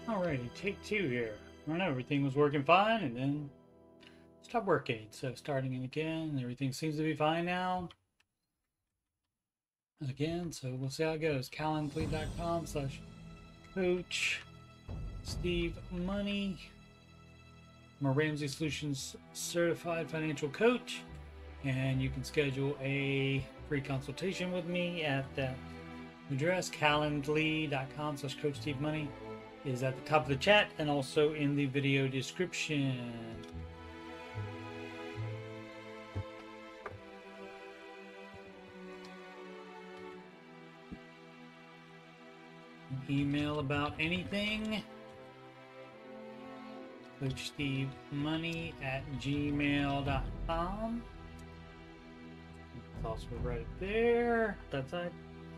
Alrighty, take two here. I know everything was working fine and then stopped working. So starting it again, everything seems to be fine now. Again, so we'll see how it goes. calendly.com/coach Steve Money. I'm a Ramsey Solutions certified financial coach, and you can schedule a free consultation with me at that address. calendly.com/coach Steve Money is at the top of the chat and also in the video description. Email about anything. CoachSteveMoney@gmail.com. It's also right there. That's it.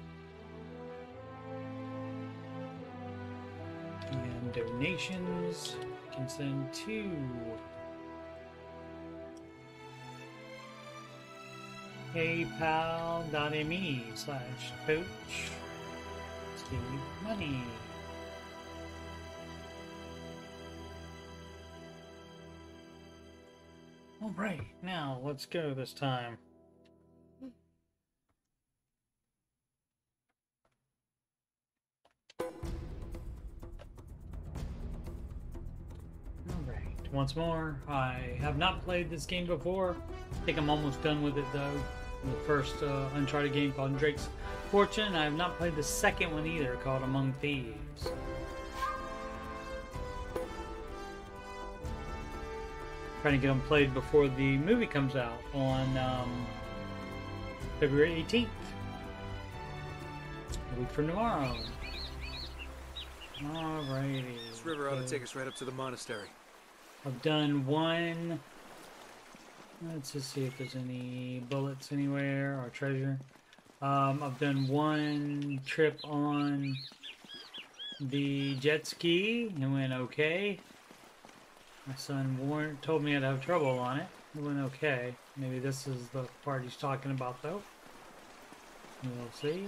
And donations you can send to paypal.me/coach Steve Money. All right, now let's go this time. Alright, once more, I have not played this game before. I think I'm almost done with it though. The first Uncharted game called Drake's Fortune. I have not played the second one either, called Among Thieves. Trying to get them played before the movie comes out on February 18th. A week from tomorrow. Alrighty. This river ought to take us right up to the monastery. I've done one. Let's just see if there's any bullets anywhere or treasure. I've done one trip on the jet ski. It went okay. My son told me I'd have trouble on it. It went okay. Maybe this is the part he's talking about though. We'll see.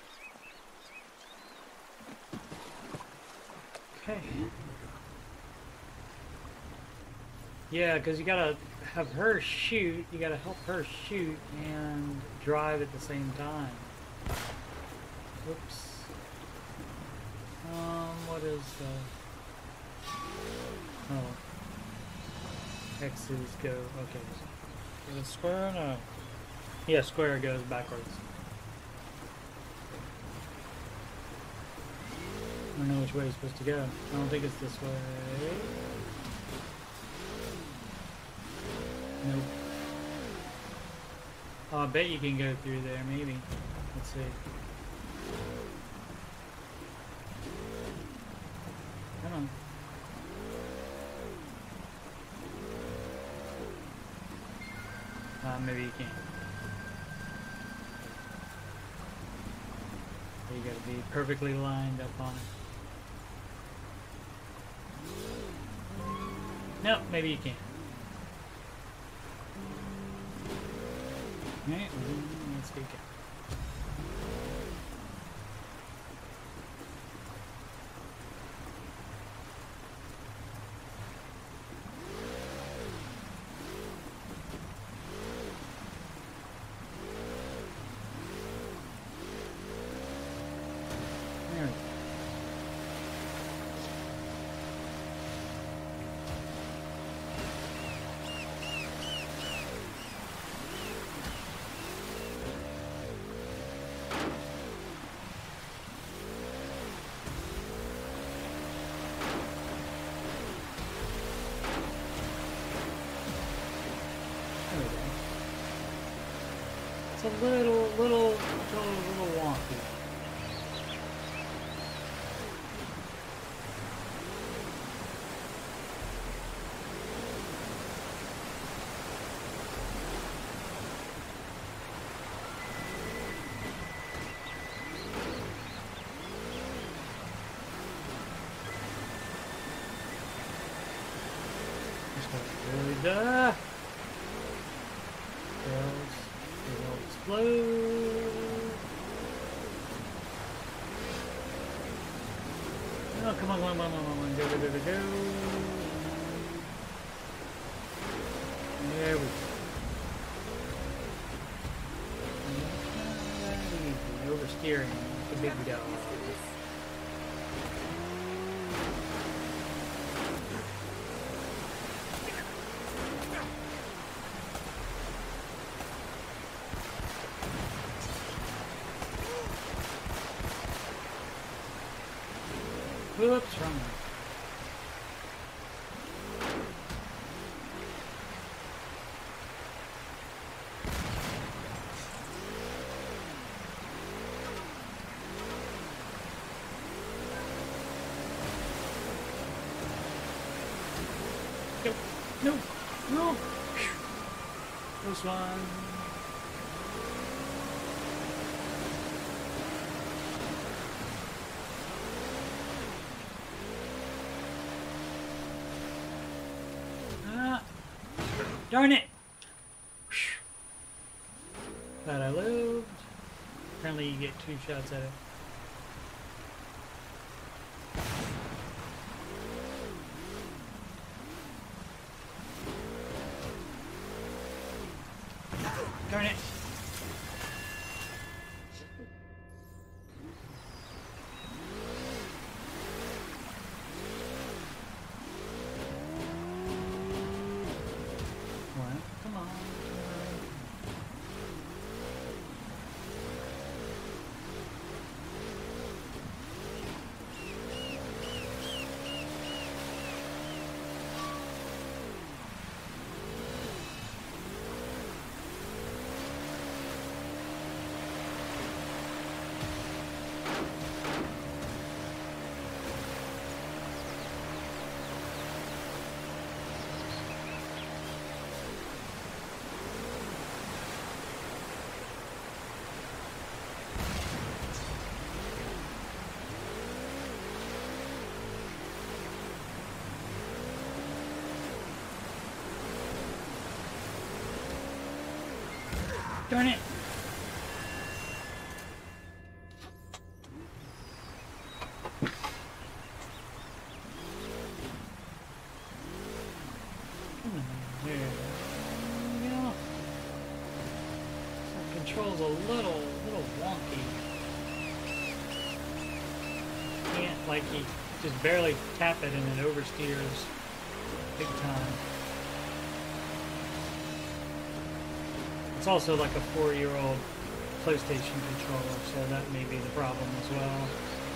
Okay. Yeah, because you gotta have her shoot, you gotta help her shoot and drive at the same time. Whoops. What is oh. X's go, okay. Is it square? No. Yeah, square goes backwards. I don't know which way it's supposed to go. I don't think it's this way. Nope. Oh, I bet you can go through there, maybe. Let's see. Come on. Maybe you can't. You gotta be perfectly lined up on it. Nope, maybe you can't. Alright, let's get going. It's a little wonky. Really duh. It'll explode. Oh, come on, come on, come on, come on, go, go, go, go, go. There we go. Oversteering, the big dog. Whoops, wrong one. No, no. Close one. Ah, darn it! Glad I lived. Apparently, you get 2 shots at it. Darn it. What? Come on. Darn it! There we go. So control's a little wonky. Can't, like, you just barely tap it and it oversteers big time. It's also like a 4-year-old PlayStation controller, so that may be the problem as well.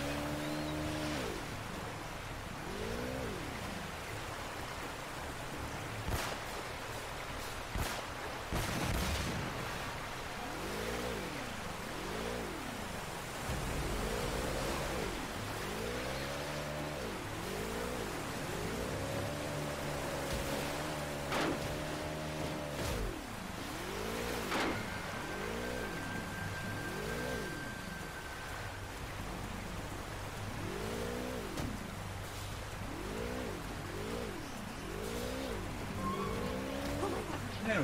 Anyway.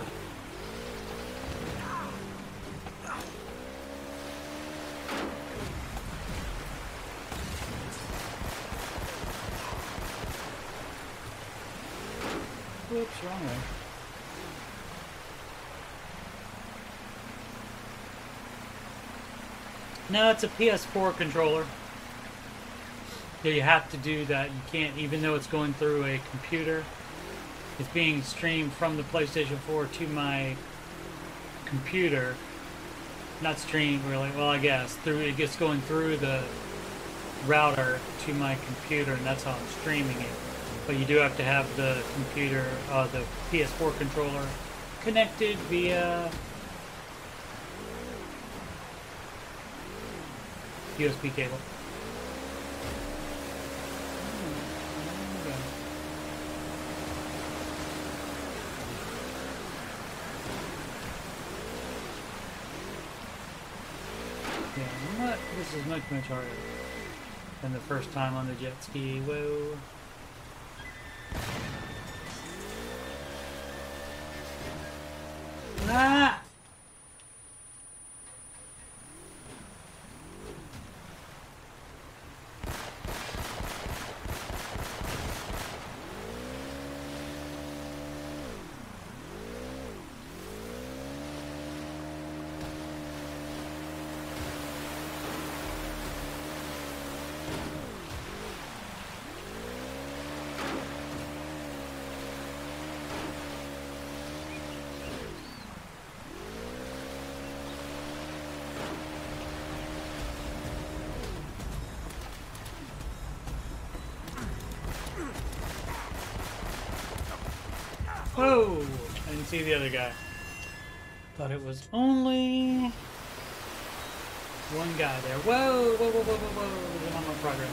Whoops, wrong way. No, it's a PS4 controller. So you have to do that. You can't, even though it's going through a computer. It's being streamed from the PlayStation 4 to my computer. Not streamed really, well I guess. It gets going through the router to my computer, and that's how I'm streaming it. But you do have to have the computer, the PS4 controller connected via USB cable. This is much harder than the first time on the jet ski. Whoa. Ah! Whoa! I didn't see the other guy. Thought it was only one guy there. Whoa! Whoa! Whoa! Whoa! Whoa! Whoa! There's not more progress.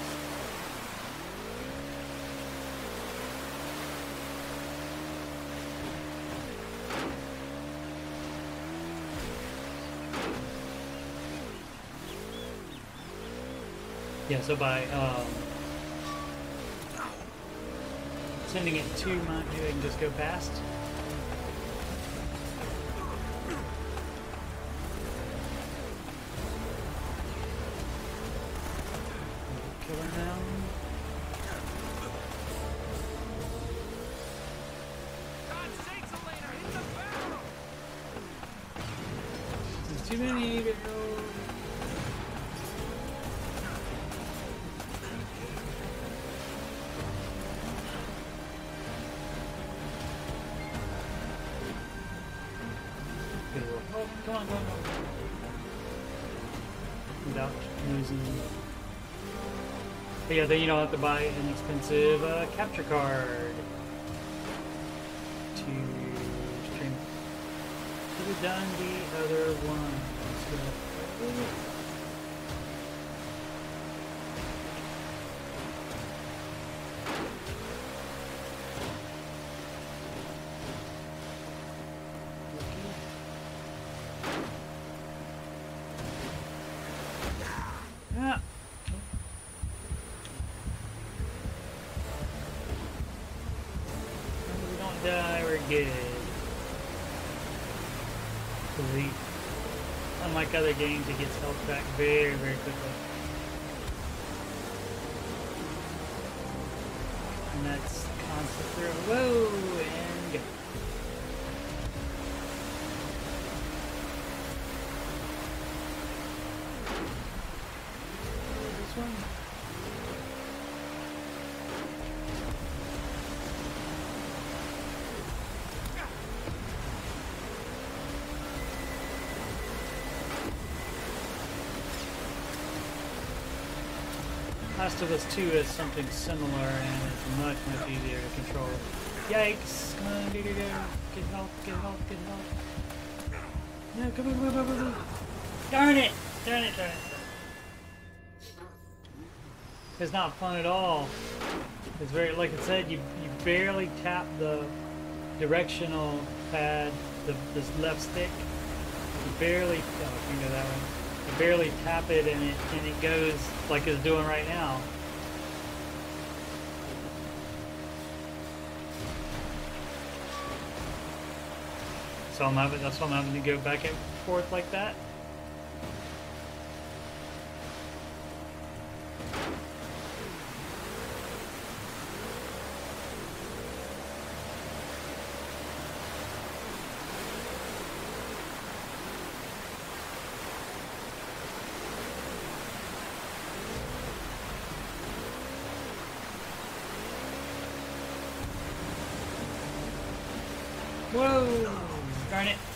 Yeah, so by sending it to Mount View, I can just go past. Killer now. There's too many to go. Oh, come on, come on, come on. Without losing. But yeah, then you don't have to buy an expensive capture card to stream. Should have done the other one. Yeah. We don't die, we're good. Unlike other games, it gets health back very, very quickly. And that's constant through. Whoa! And go. This one? Last of Us 2 is something similar and it's much, much easier to control. Yikes! Come on, get help, get help, get help. No, come on, come on, come on. Darn it! Darn it, darn it. It's not fun at all. It's very, like I said, you barely tap the directional pad, this left stick. You barely, oh, I can go that way. You barely tap it and it goes like it's doing right now. So that's why I'm having to go back and forth like that. Whoa! Darn it.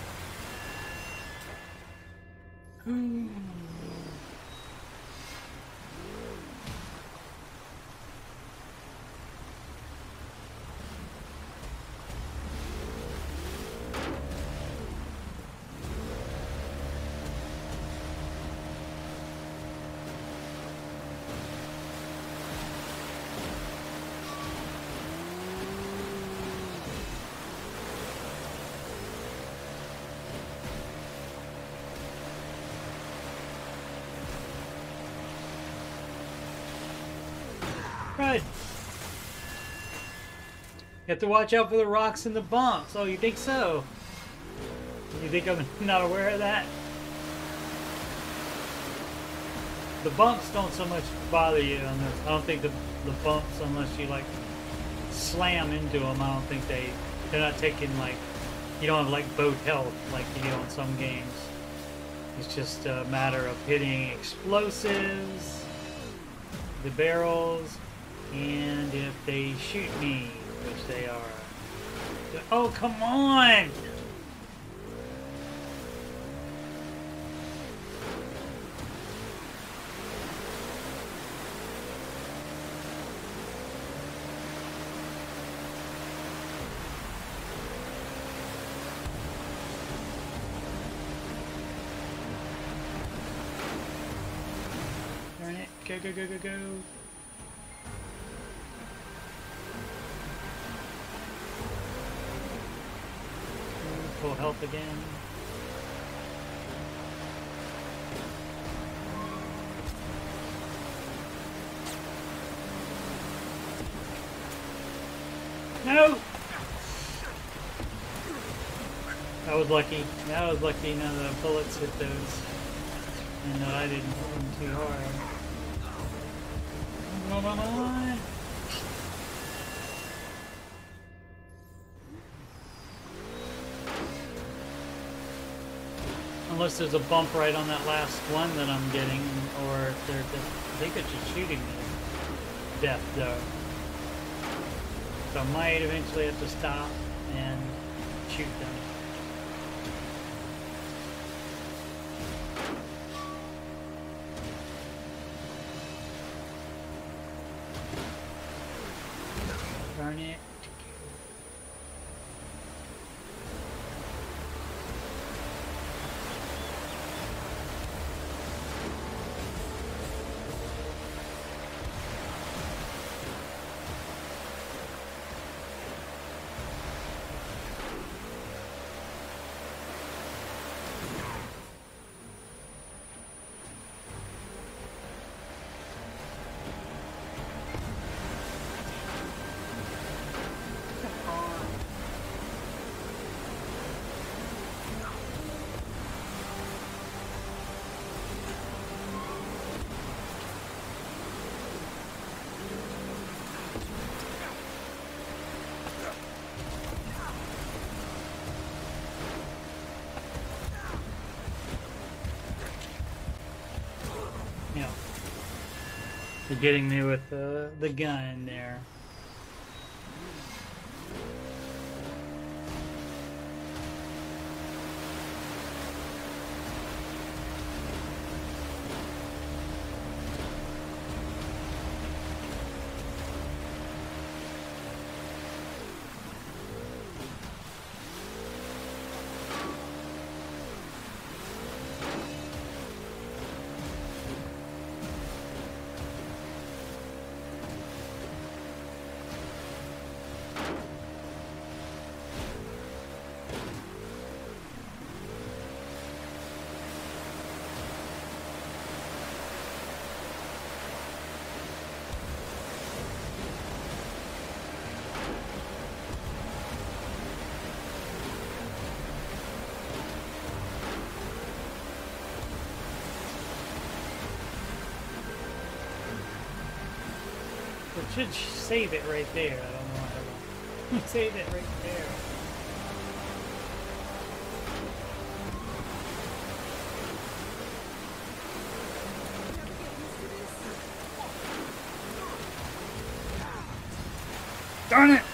Right. You have to watch out for the rocks and the bumps. Oh, you think so? You think I'm not aware of that? The bumps don't so much bother you on this. I don't think the bumps, unless you like slam into them, I don't think they're not taking like, you don't have like boat health like you do on some games. It's just a matter of hitting explosives, the barrels, and if they shoot me, which they are. Oh, come on! Go, go, go, go, go. Full health again. No! That was lucky. That was lucky none of the bullets hit those. And that I didn't hit them too hard. Come on. Unless there's a bump right on that last one that I'm getting, or if they're just, I think it's just shooting me to death though. So I might eventually have to stop and shoot them. Darn it. They're getting me with the gun there. It should save it right there. I don't know how to save it right there. Darn it!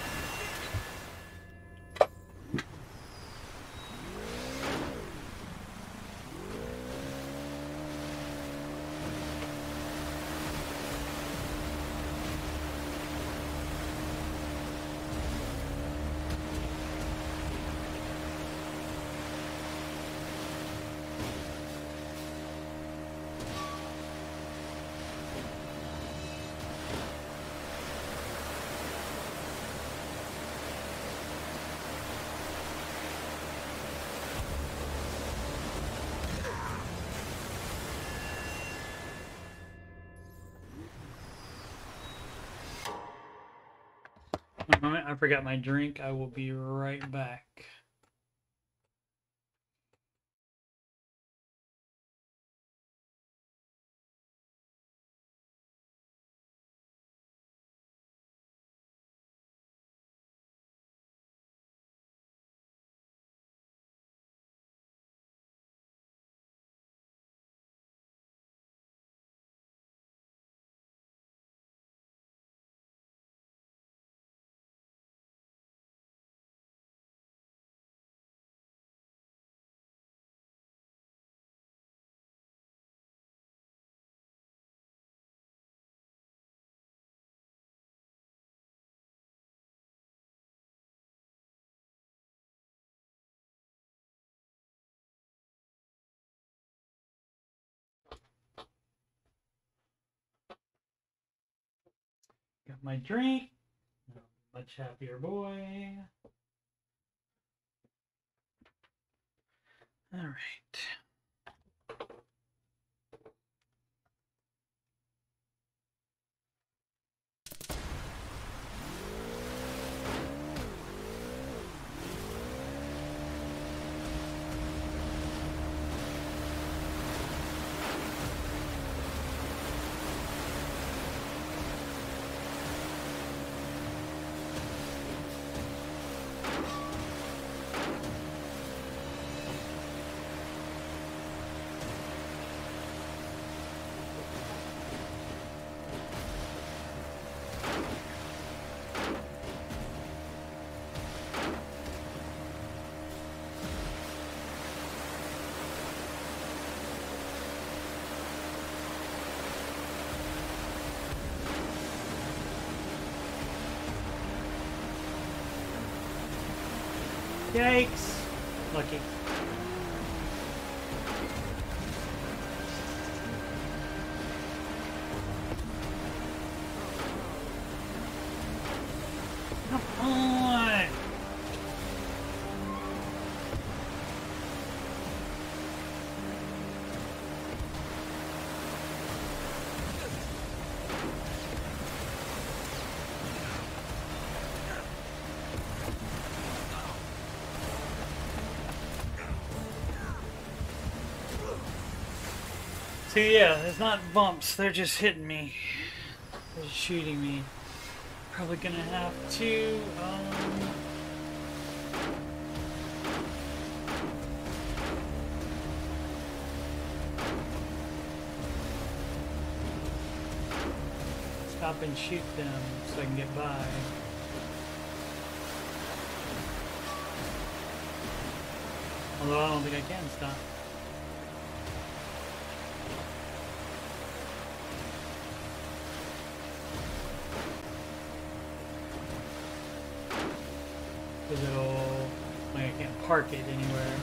One moment, I forgot my drink. I will be right back. Got my drink. Much happier boy. All right. Yikes! Lucky. Come on! See, yeah, it's not bumps, they're just hitting me. They're just shooting me. Probably gonna have to, stop and shoot them so I can get by. Although I don't think I can stop. Because it'll, like, I can't park it anywhere.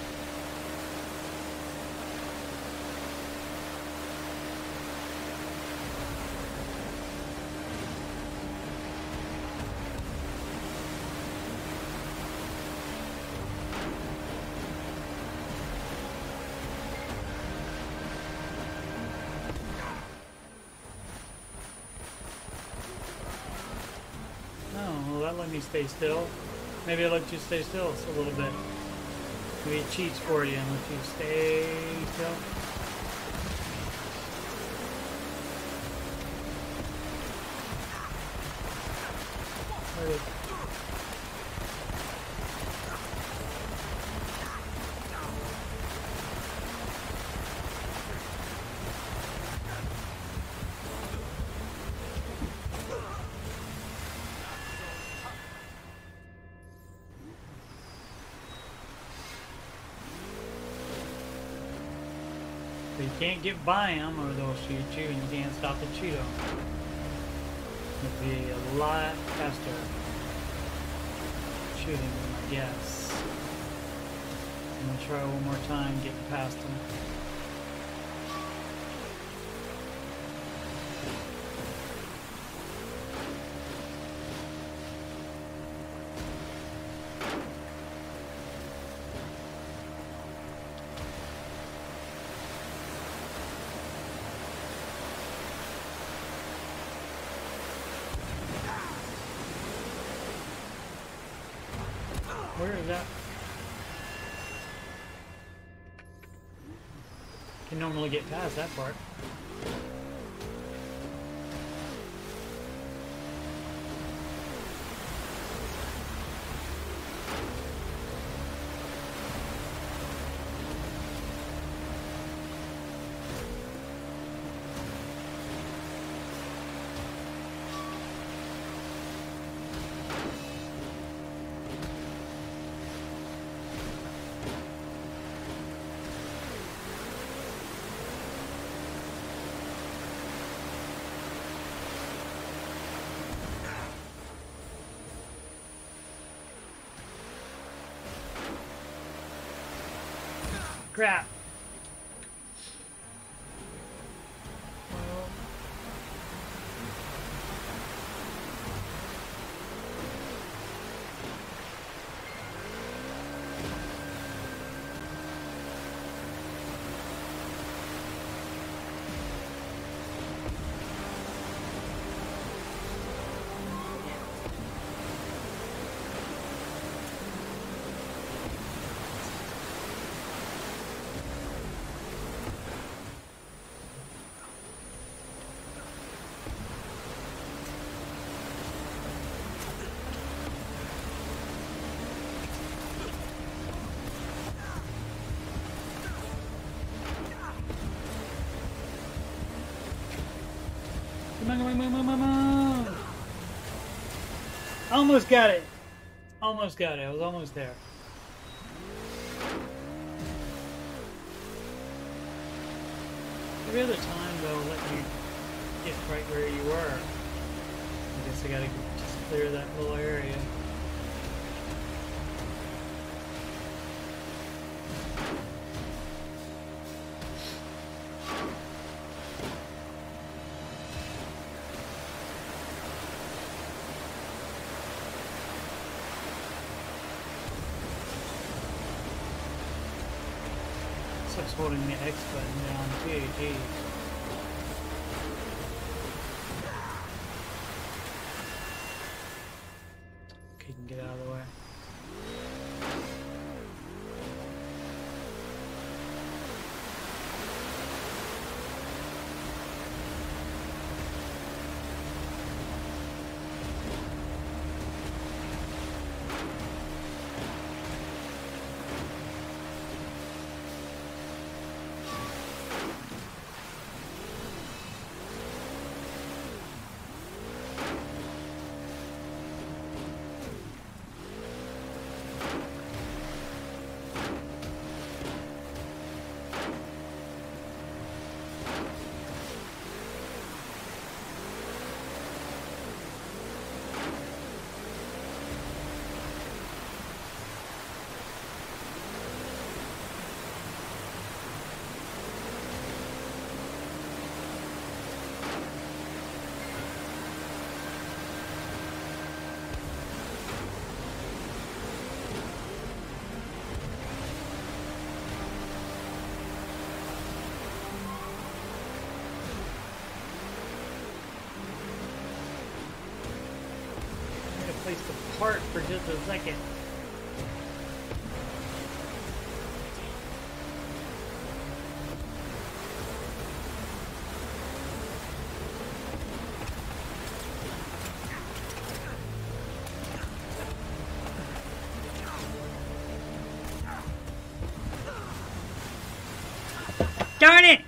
Oh, well, that let me stay still. Maybe I'll let you stay still a little bit. Maybe it cheats for you and let you stay still. So you can't get by them or they'll shoot you, and you can't stop and shoot them. It'll be a lot faster shooting them, I guess. I'm gonna try one more time getting past them. Where is that? Can normally get past that part. Crap. Almost got it. Almost got it. I was almost there. Every other time they'll let you get right where you were. I guess I gotta just clear that little area. Sucks holding the X button down too, geez. Okay, you can get out of the way. Place the part for just a second. Darn it!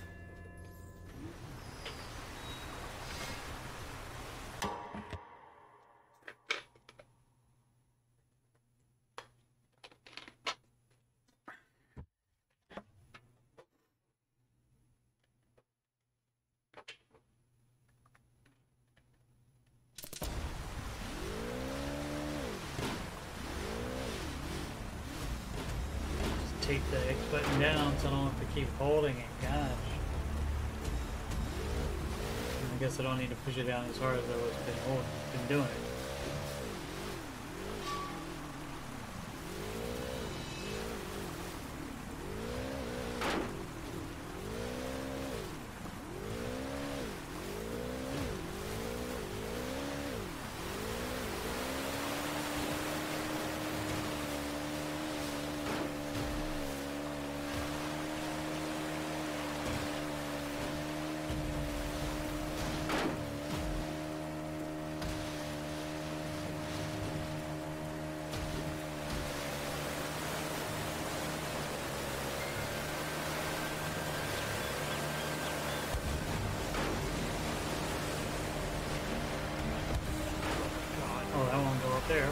Take the X button down so I don't have to keep holding it. Gosh. I guess I don't need to push it down as hard as I was been doing it. There.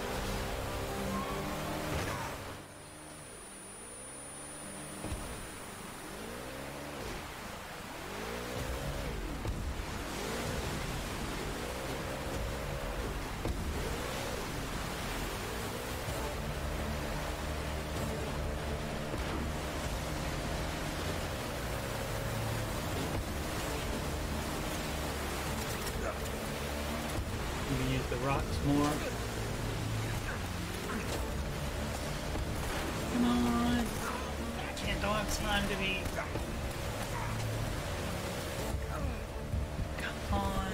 You can use the rocks more. Time to be. Come on.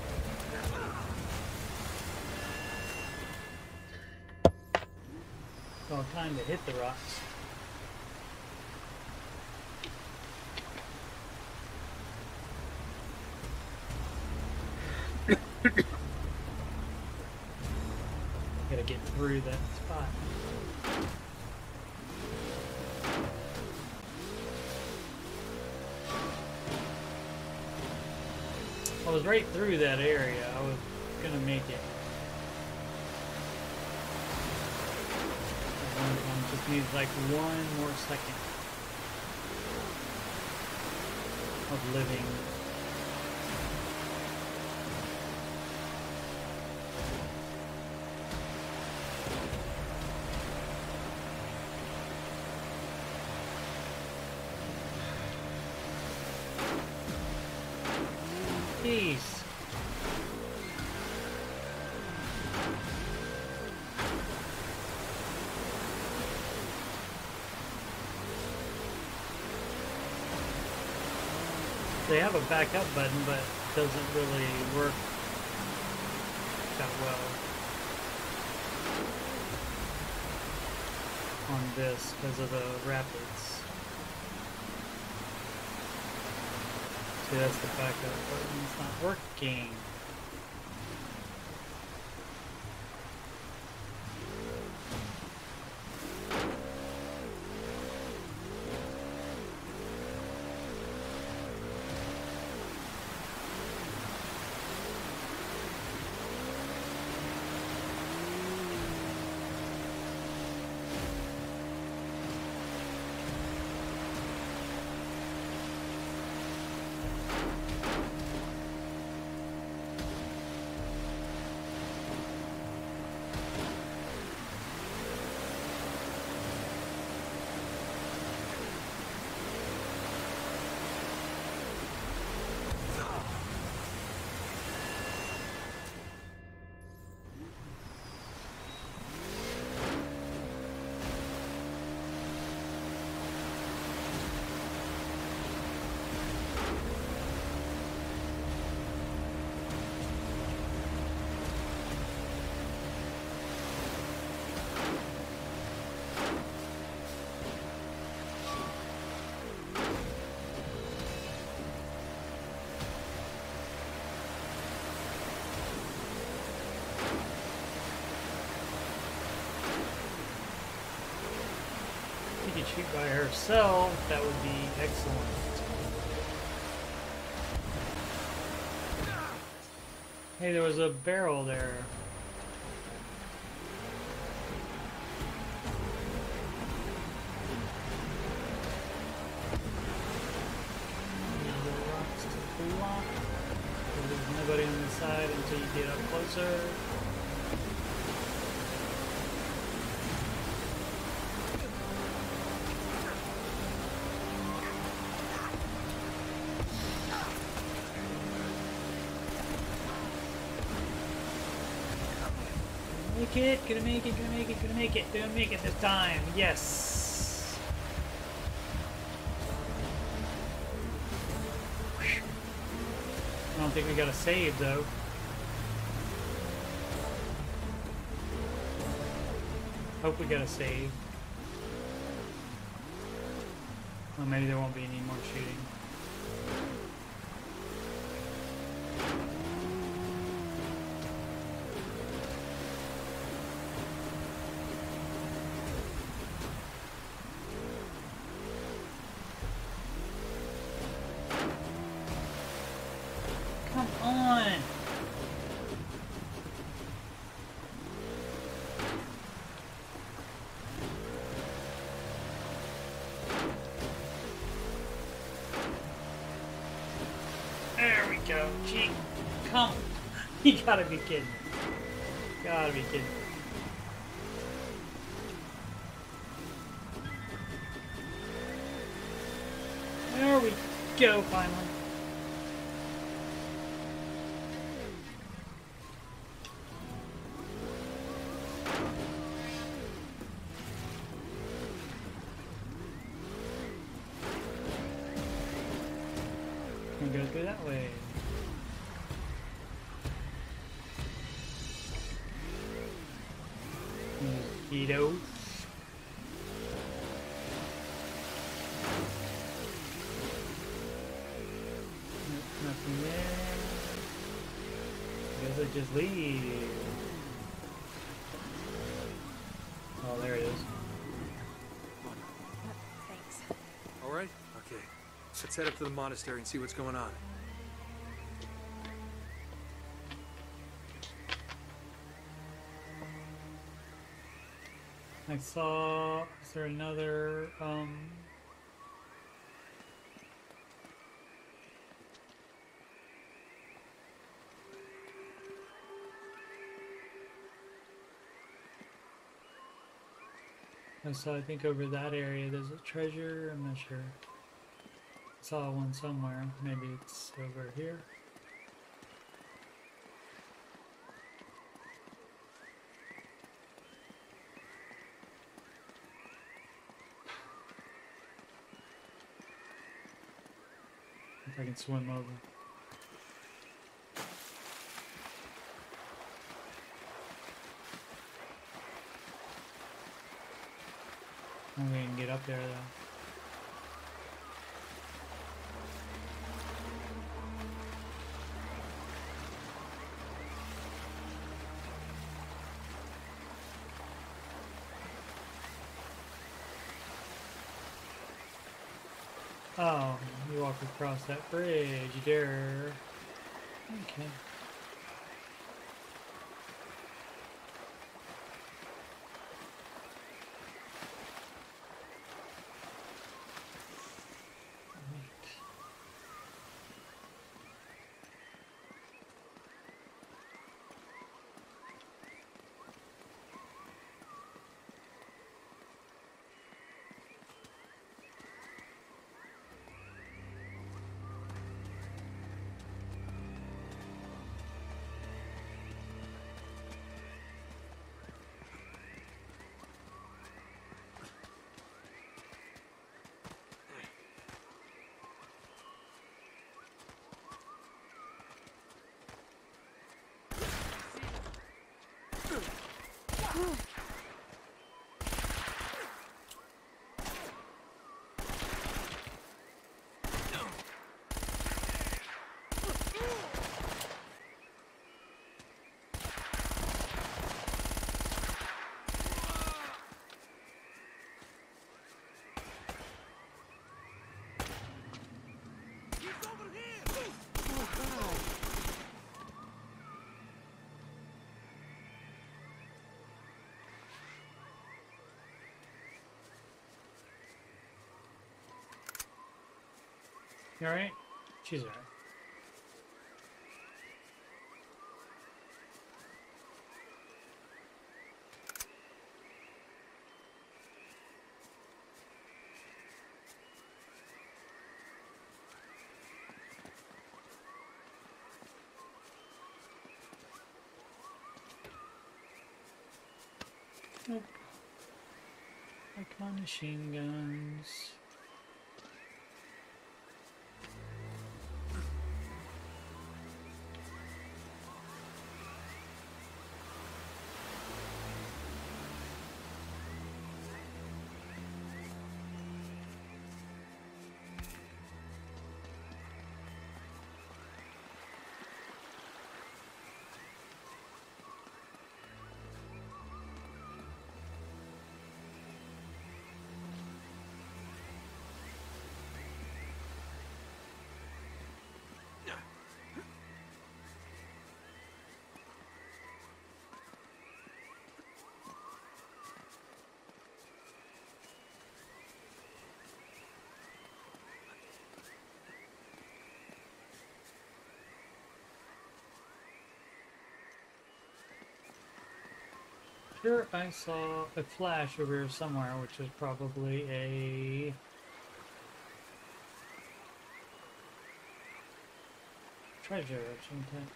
Oh, time to hit the rocks. Gotta get through that spot. I was right through that area. I was gonna make it. Just needs like one more second of living. Peace. They have a backup button, but it doesn't really work that well on this because of the rapids. See, that's the backup button. It's not working. Shoot by herself, that would be excellent. Hey, there was a barrel there. The rocks to block. There's nobody on the side until you get up closer. Gonna make it this time. Yes. I don't think we got a save though. Hope we got a save. Well, maybe there won't be any more shooting. Go, gee, come on. You gotta be kidding me. Gotta be kidding me. There we go, finally. Can go through that way. Mosquitoes. Nothing there. Guess I just leave. Oh, there it is. Thanks. All right? Okay. Let's head up to the monastery and see what's going on. I saw, is there another, I saw, I think over that area there's a treasure, I'm not sure. I saw one somewhere, maybe it's over here. If I can swim over. I'm going to get up there though. Oh, you walk across that bridge there. Okay. You alright? She's alright. Nope. Like my machine guns. Sure, I saw a flash over here somewhere, which was probably a treasure of some type.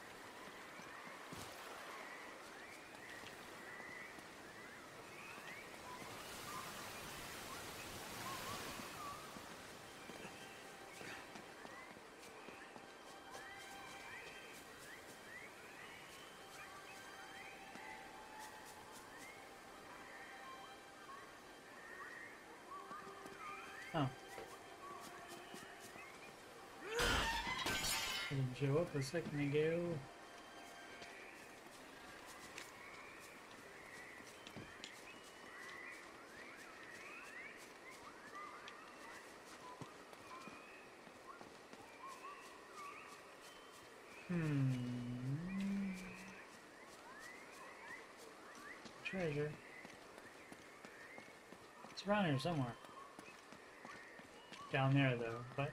Oh. Didn't show up a second ago. Treasure. It's around here somewhere. Down there, though, but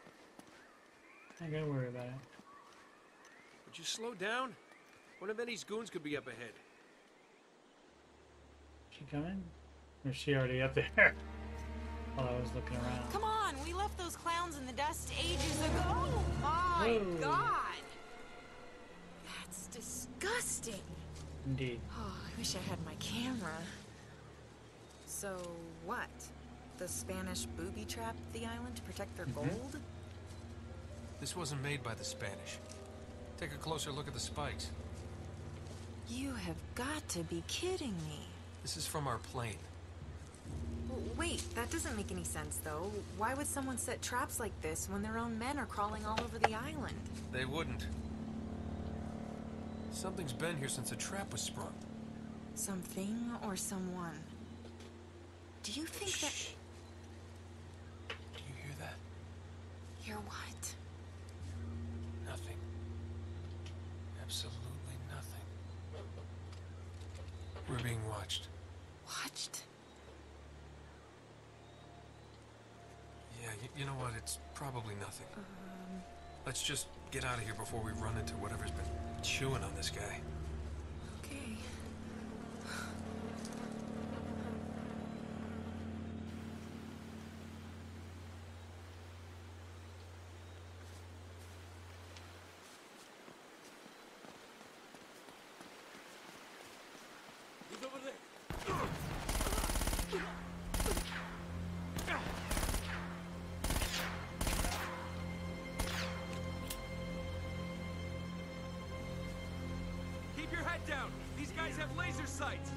I gotta worry about it. Would you slow down? One of Eddie's goons could be up ahead. She coming? Or is she already up there? While I was looking around. Come on, we left those clowns in the dust ages ago. My Whoa. God. That's disgusting. Indeed. Oh, I wish I had my camera. So what? The Spanish booby trapped the island to protect their gold? This wasn't made by the Spanish. Take a closer look at the spikes. You have got to be kidding me. This is from our plane. Wait, that doesn't make any sense, though. Why would someone set traps like this when their own men are crawling all over the island? They wouldn't. Something's been here since the trap was sprung. Something or someone? Do you think Shh. that... Do you hear that? Hear what? Nothing. Absolutely nothing. We're being watched. Watched? Yeah, you know what? It's probably nothing. Let's just get out of here before we run into whatever's been chewing on this guy. Okay. He's over there. Keep your head down. These guys have laser sights.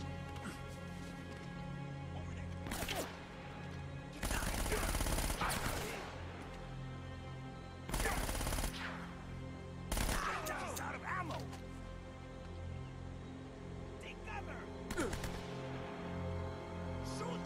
He's out of ammo. Take cover. Shoot.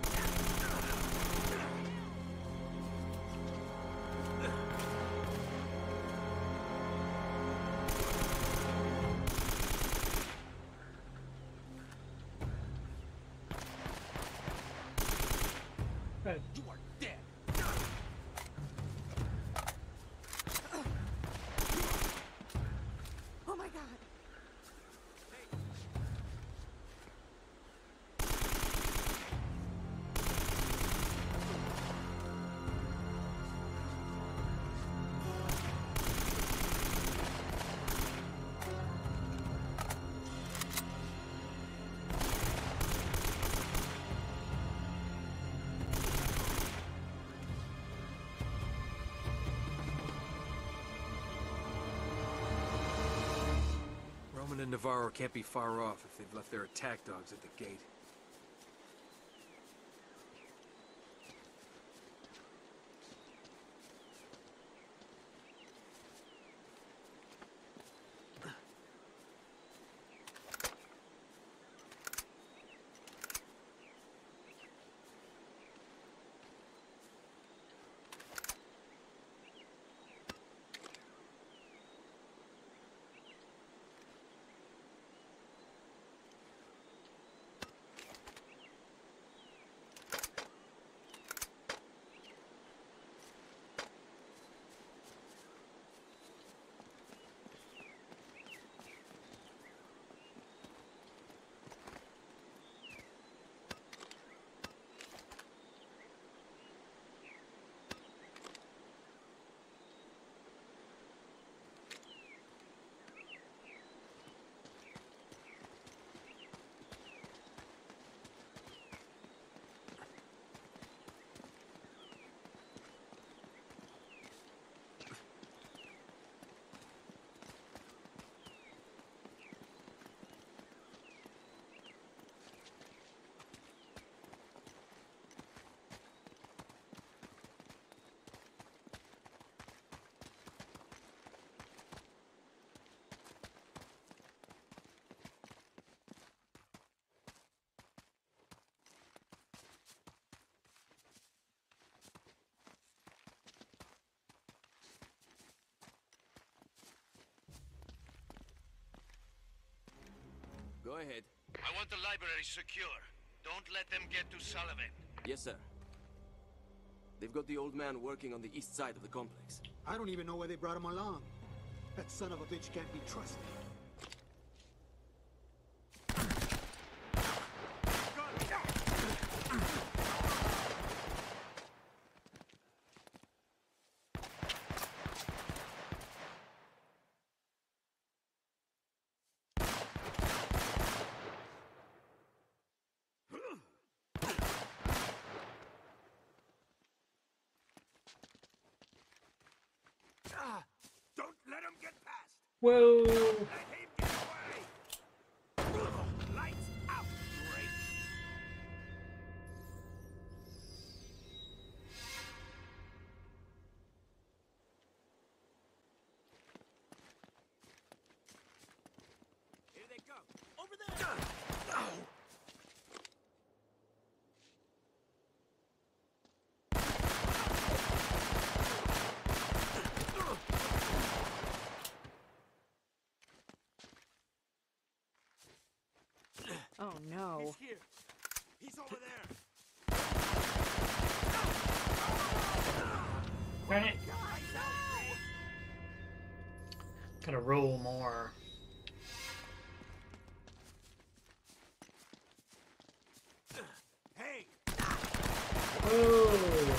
Good. You are dead. Oh my God. Roman and Navarro can't be far off if they've left their attack dogs at the gate. Go ahead. I want the library secure. Don't let them get to Sullivan. Yes, sir. They've got the old man working on the east side of the complex. I don't even know why they brought him along. That son of a bitch can't be trusted. Don't let him get past. Whoa! Let him get away. Lights out, Drake. Here they come. Over there. Oh no. He's here. He's over there. Darn it! Gotta roll more. Hey. Whoa!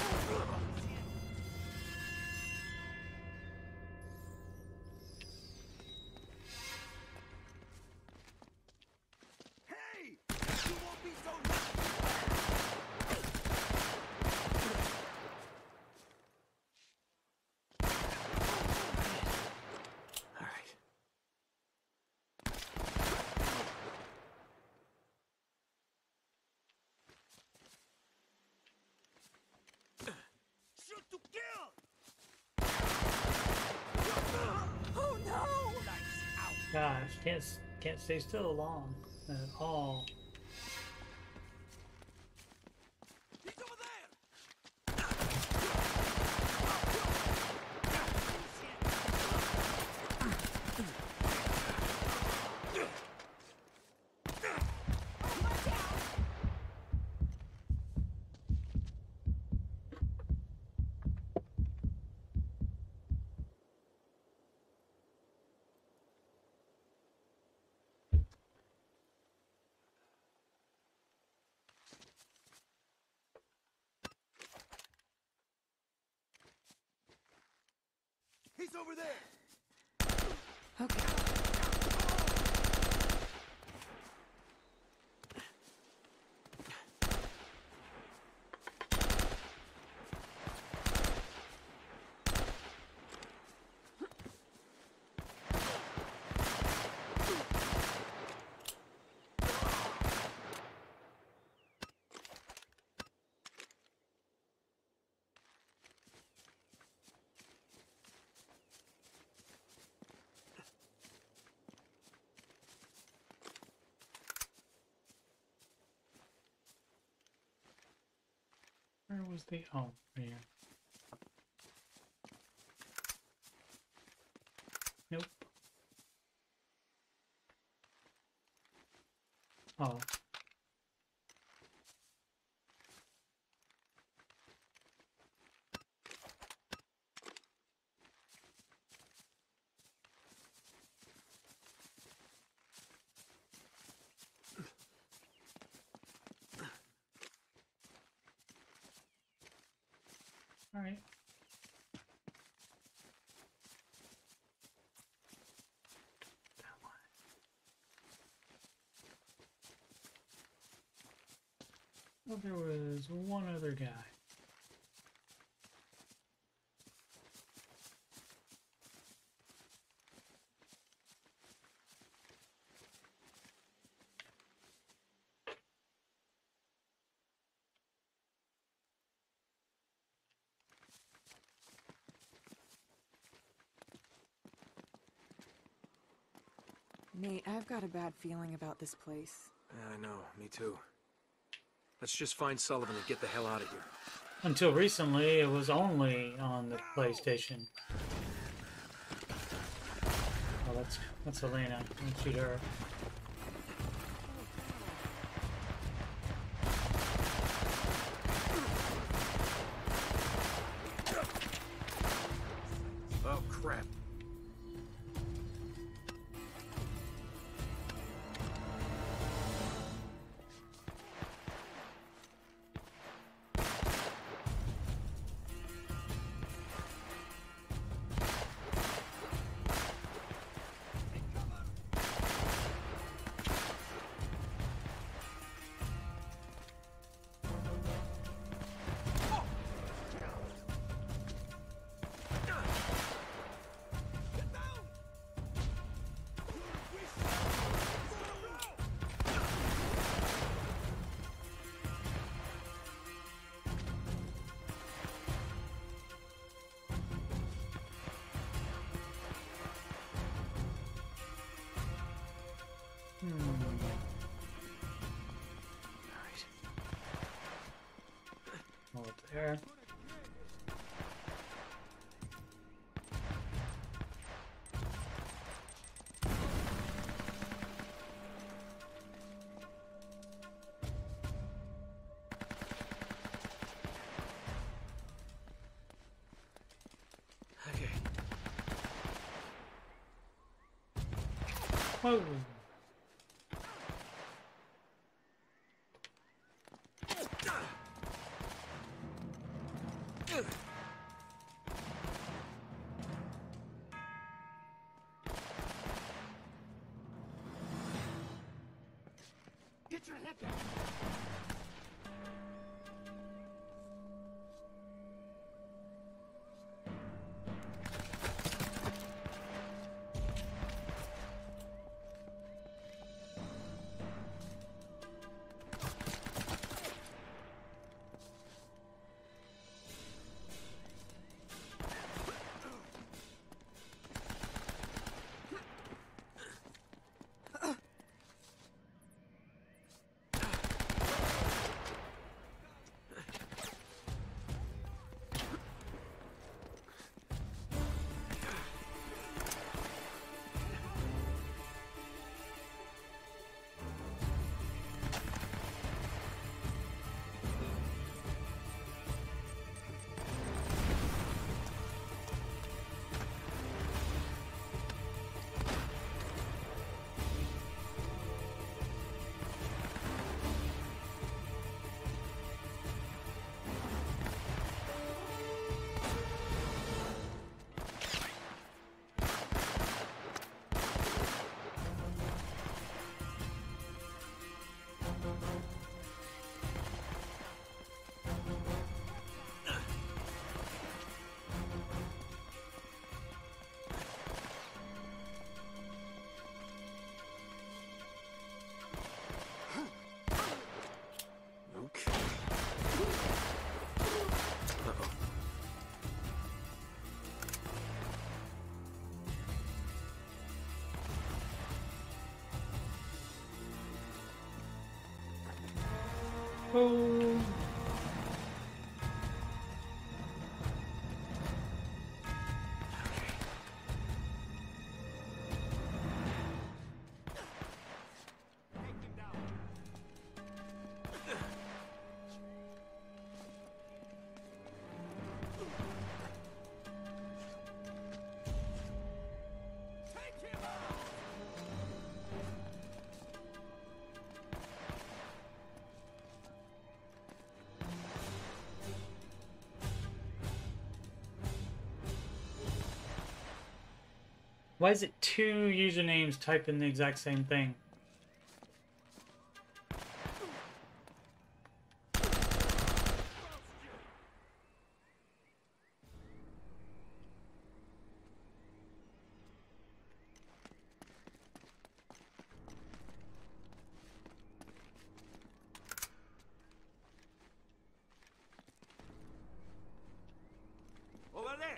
Hey. You won't be so lucky. All right. Shoot to kill. Oh no! Lights out. Gosh, can't stay still long at all. He's over there. He's over there. Okay. Where was the oh here? Nope. Oh. All right. That one. Well, there was one other guy. Nate, I've got a bad feeling about this place. I know, me too. Let's just find Sullivan and get the hell out of here. Until recently, it was only on the PlayStation. Oh, that's Elena. Let's shoot her. Alright. Hold it there. Okay. Whoa. Get your head down. Okay. Uh-oh. Oh. Take him down. Take him out. Why is it two usernames typing the exact same thing? Over there.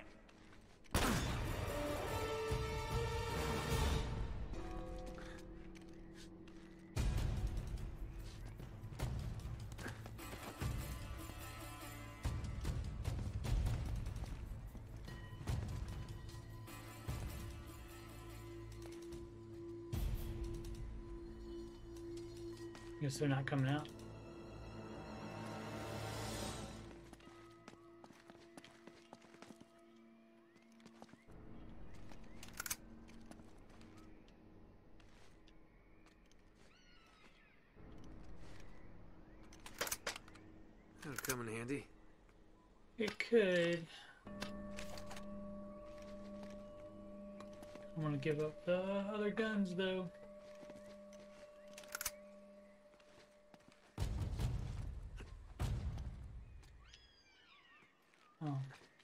Guess they're not coming out. That'll come in handy. It could. I want to give up the other guns though. Oh.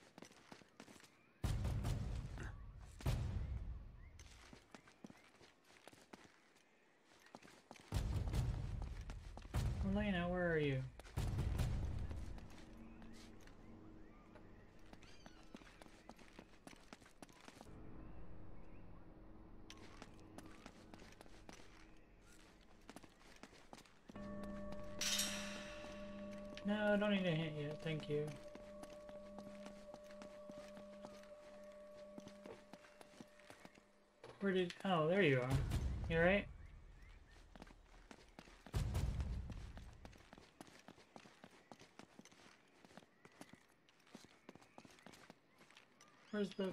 Elena, where are you? No, don't need a hint yet. Thank you. Where did... Oh, there you are. You alright? Where's the...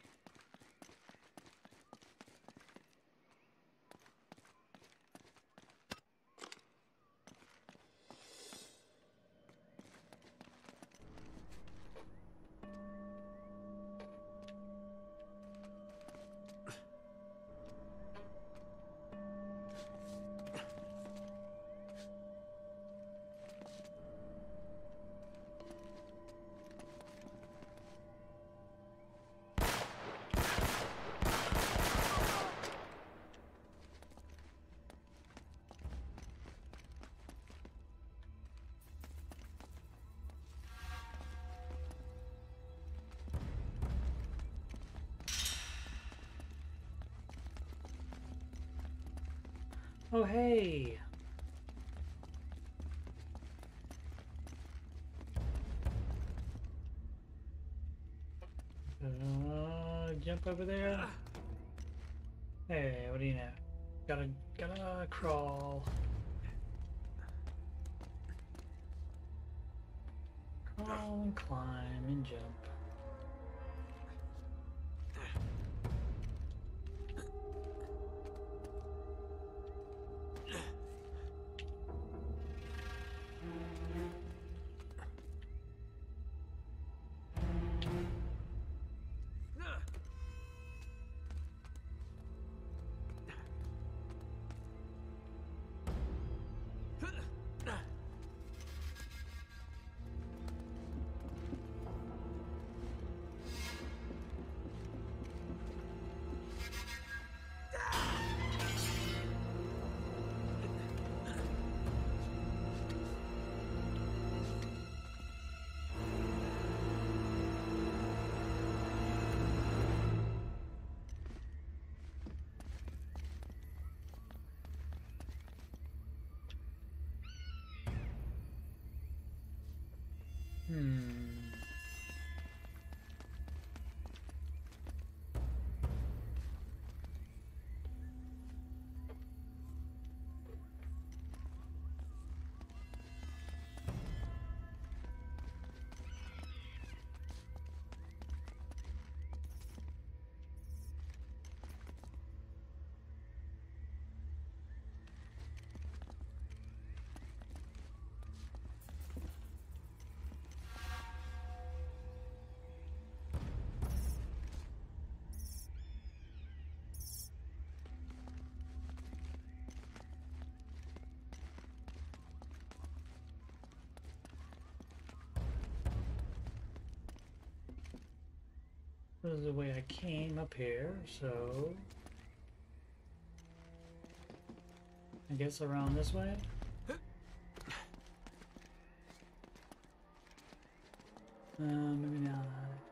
Oh, hey! Jump over there. Hey, what do you know? Gotta crawl. Crawl and climb and jump. This is the way I came up here, so I guess around this way. Maybe not.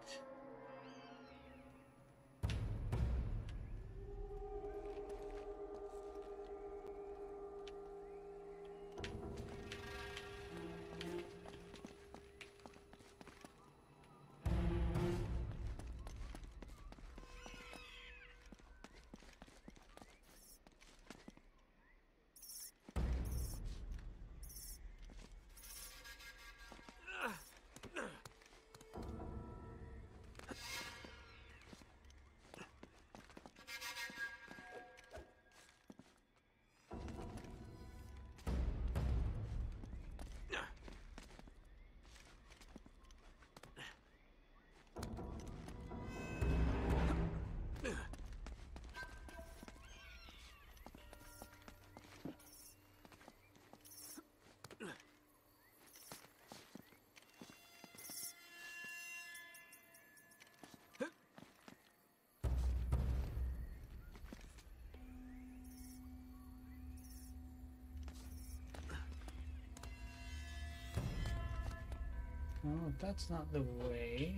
Oh, that's not the way.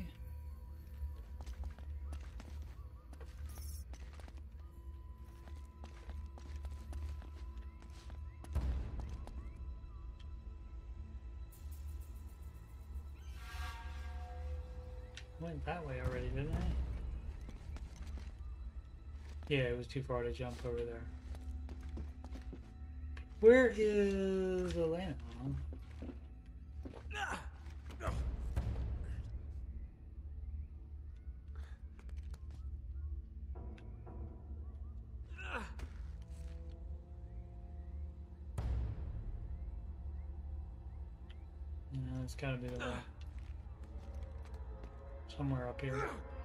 went that way already, didn't I? Yeah, it was too far to jump over there. Where is Elena? Yeah, it's gotta be the way. Somewhere up here.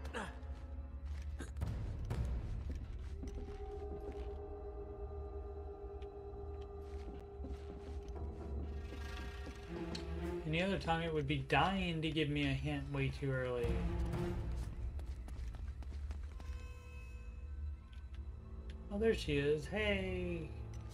Any other time it would be dying to give me a hint way too early. Oh, there she is. Hey!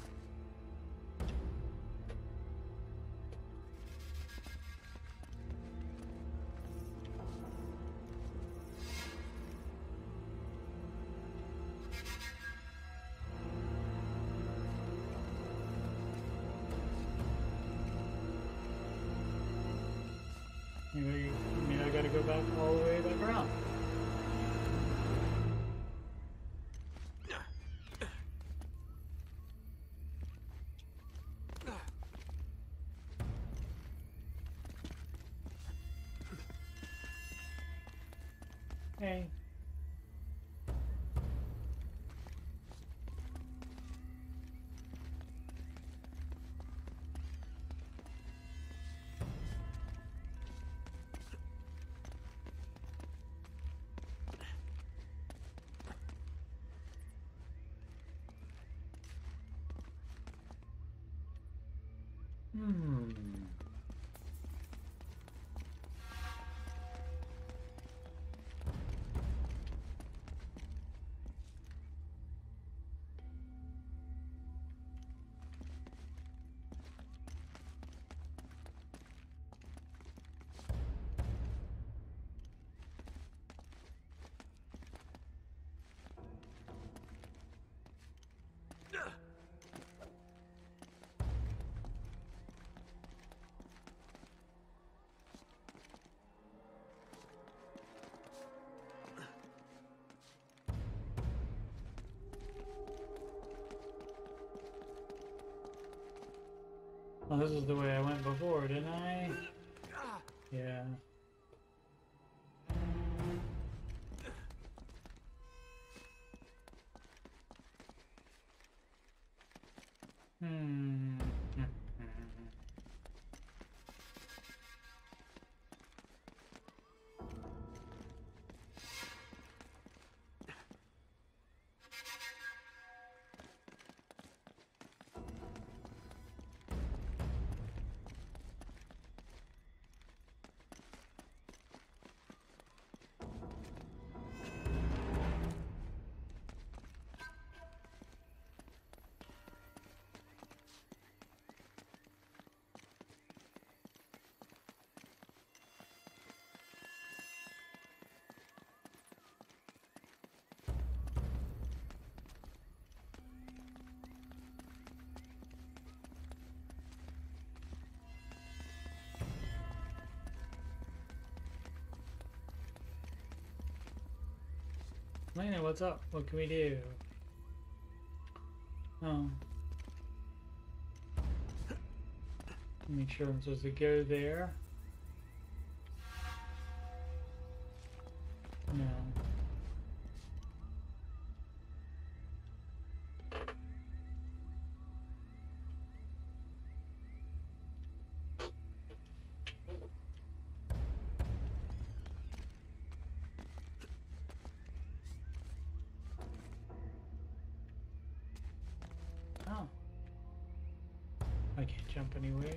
I mean, I gotta go back all the way back around. Hey. Well, this is the way I went before, didn't I? Yeah. Lena, what's up? What can we do? Oh. Make sure I'm supposed to go there. No. Oh. I can't jump anywhere.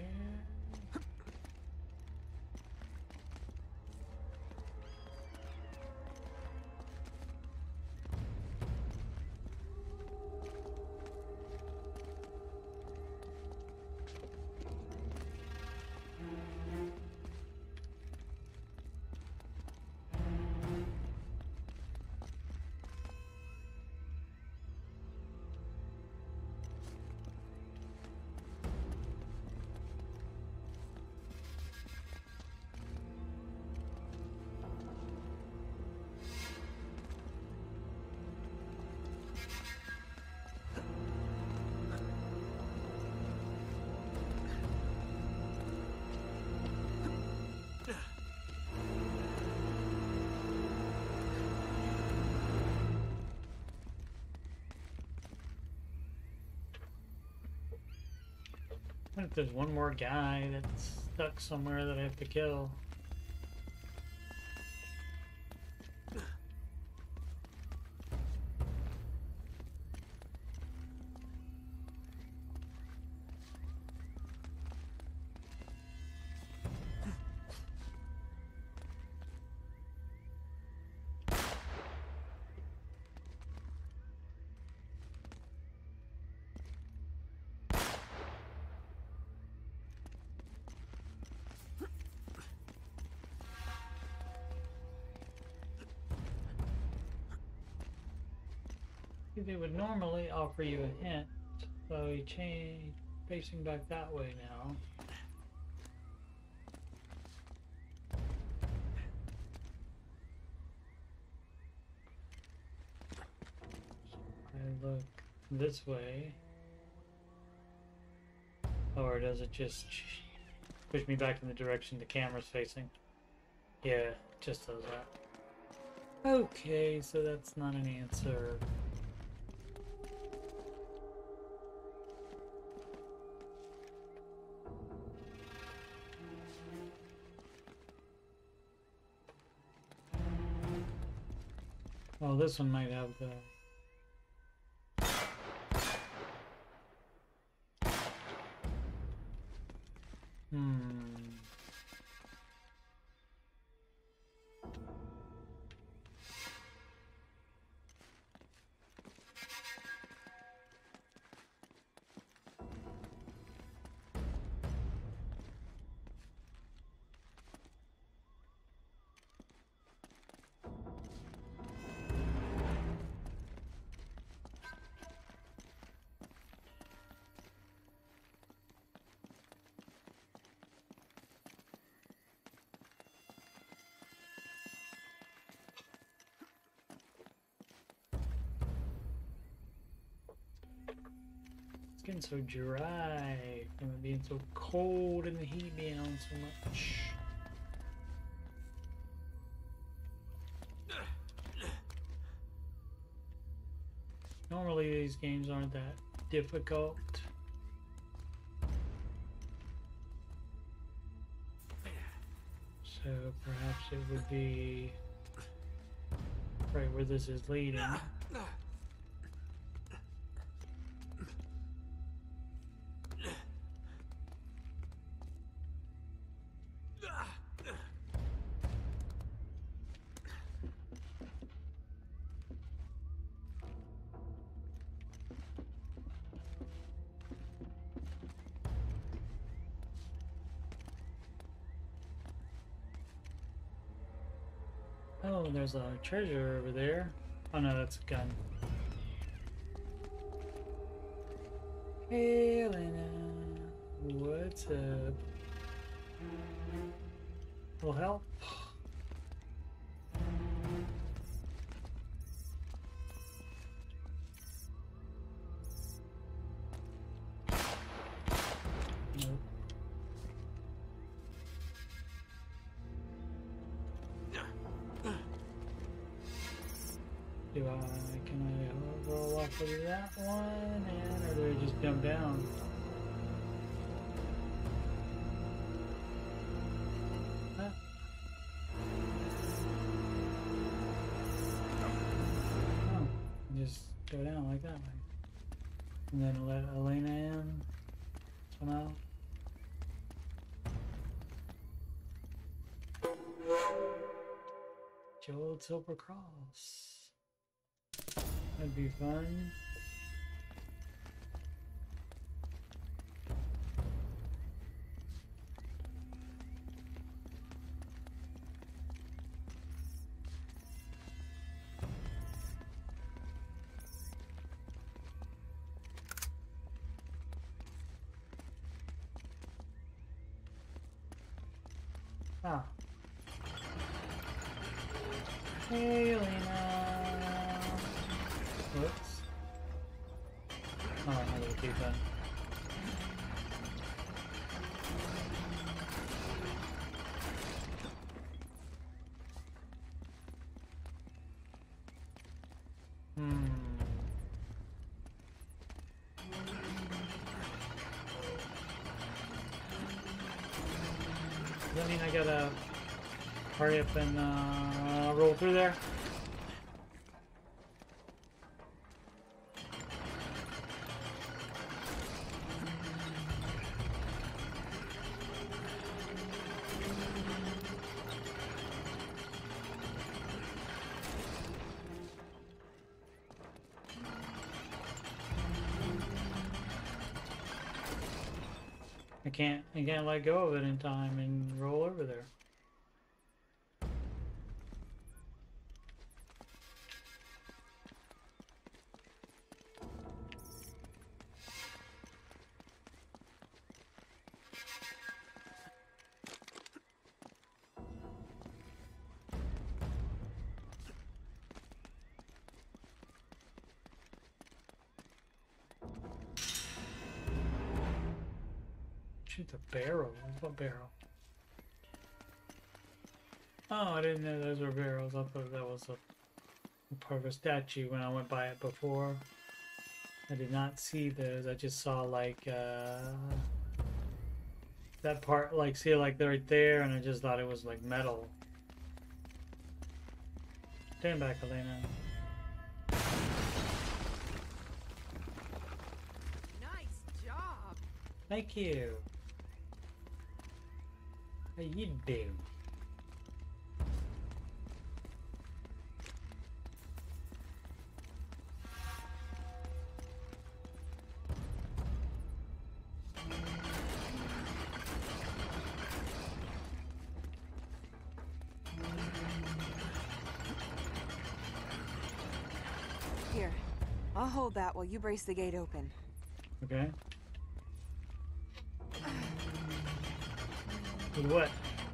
What if there's one more guy that's stuck somewhere that I have to kill? They would normally offer you a hint, so you change facing back that way now. I look this way, or does it just push me back in the direction the camera's facing? Yeah, it just does that. Okay, so that's not an answer. Oh, this one might have the... It's getting so dry from it being so cold and the heat being on so much. Normally these games aren't that difficult. So perhaps it would be right where this is leading. Oh, there's a treasure over there. Oh no, that's a gun. Hey, Elena. What's up? Will help? Nope. Can I roll off of that one, or do I just jump down? Huh? Oh, just go down like that way. And then let Elena in somehow. Old silver cross. That'd be fun. Ah. Hey, Elena. Whoops. Oh, I have to keep that. Does that mean I gotta hurry up and roll through there? I can't let go of it in time and roll over there. Shoot the barrel. What barrel? Oh, I didn't know those were barrels. I thought that was a part of a statue when I went by it before. I did not see those. I just saw like that part, like see like they're right there, and I just thought it was like metal. Stand back, Elena. Nice job. Thank you. How you doing? Here, I'll hold that while you brace the gate open. Okay. With what?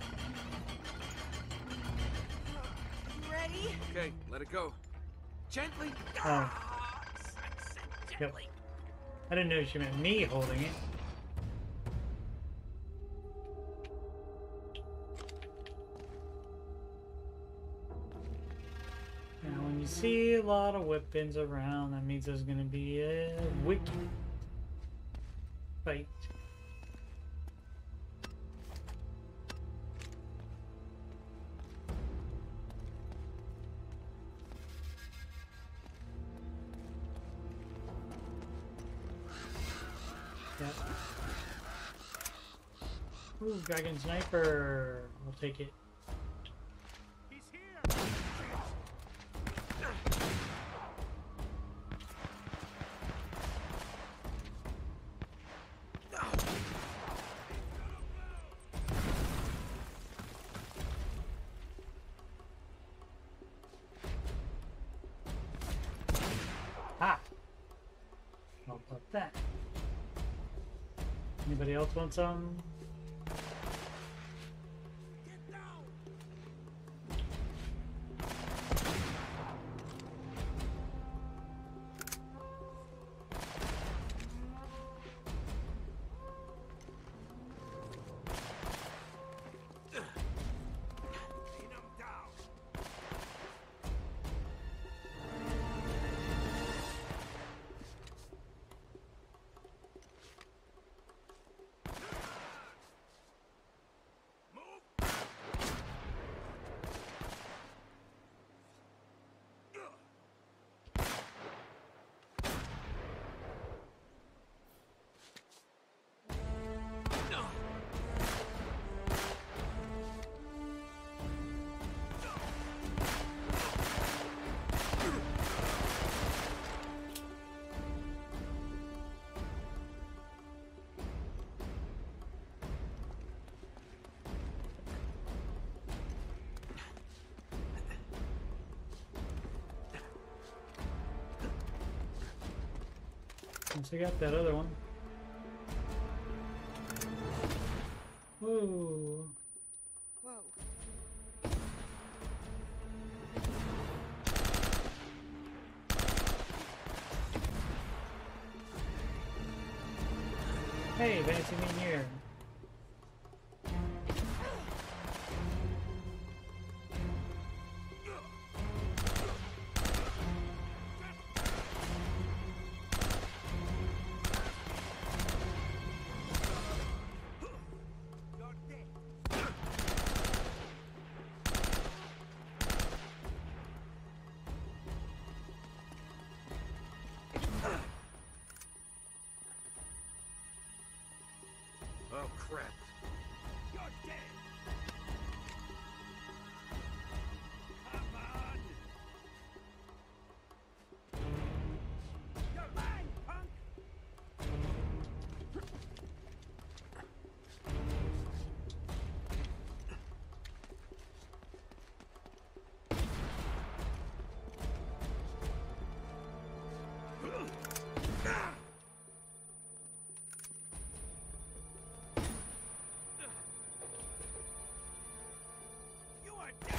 Ready? Okay, let it go. Gently. Oh. Yep. I didn't know she meant me holding it. Now, when you see a lot of weapons around, that means there's going to be a wicked fight. Yep. Ooh, dragon sniper. I'll take it. He's here. Ah! How about that? Anybody else want some? Get down. Pin him down. Once I got that other one. Ooh. Whoa. Hey, fancy me here. You're dead. crap. You're dead. Come on. You're mine, punk. You are dead.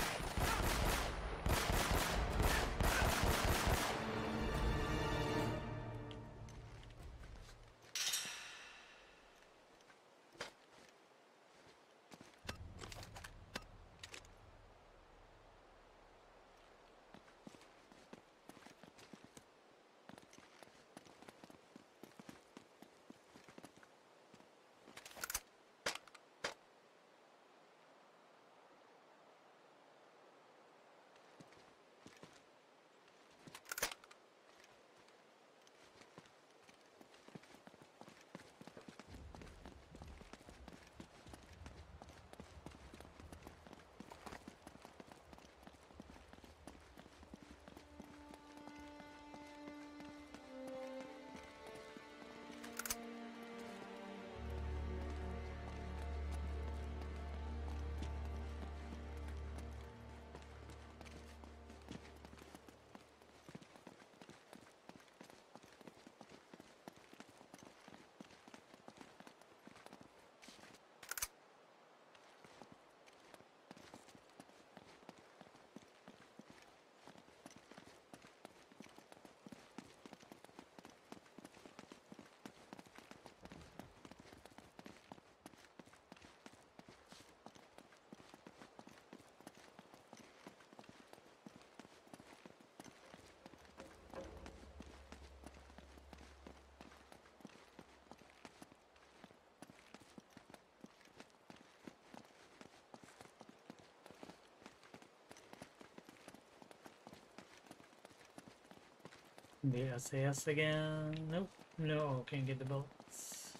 The SAS again. Nope. No, can't get the bullets.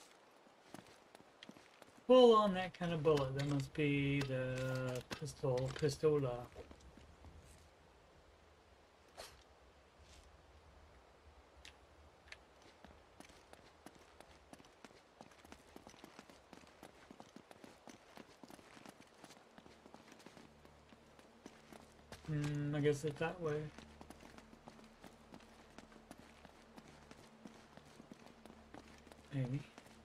Full on that kind of bullet. That must be the pistola. I guess it's that way. Maybe.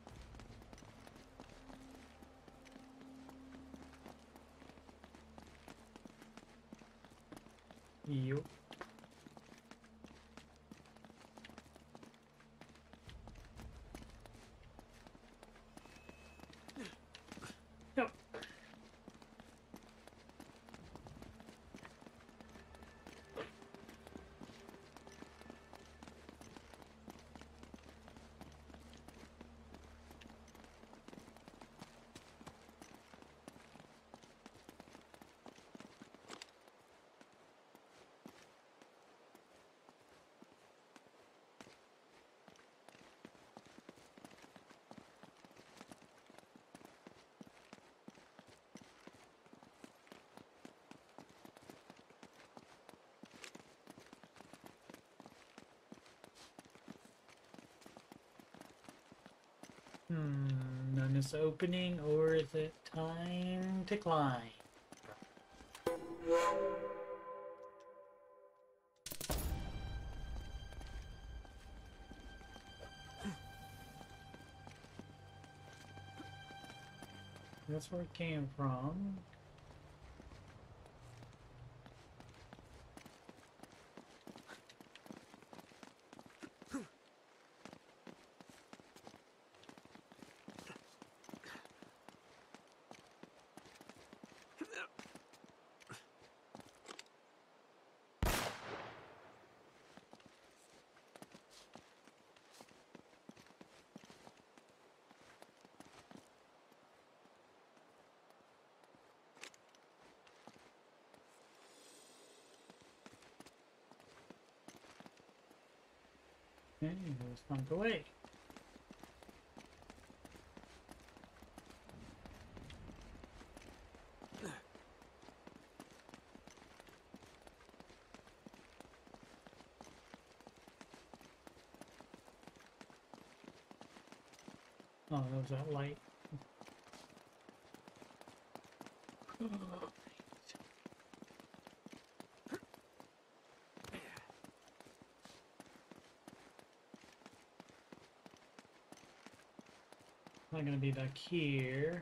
Yup. Yep. None is opening, or is it time to climb? That's where it came from. Okay, let's find the way. Oh, that was that light. Not gonna be back here.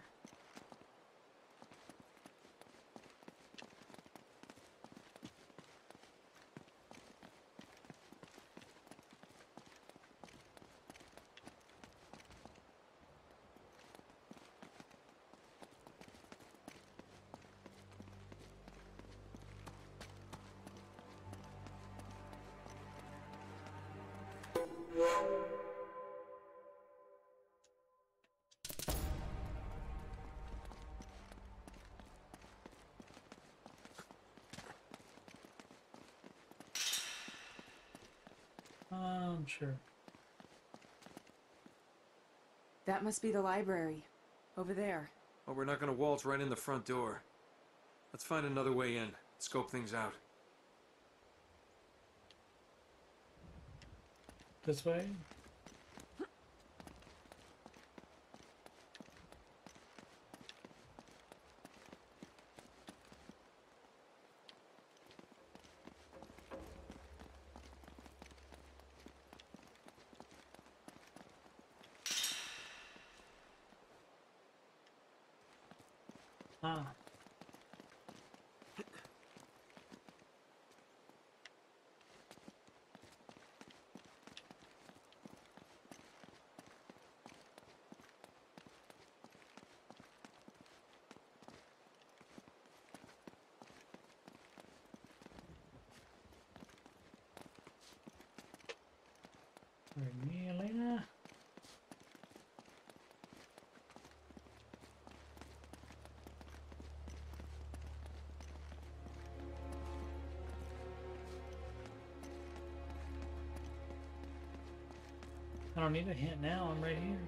Sure. That must be the library. Over there. Oh, we're not gonna waltz right in the front door. Let's find another way in. Scope things out. This way? Ah. Pardon me, Elena. I don't need a hint now, I'm right here.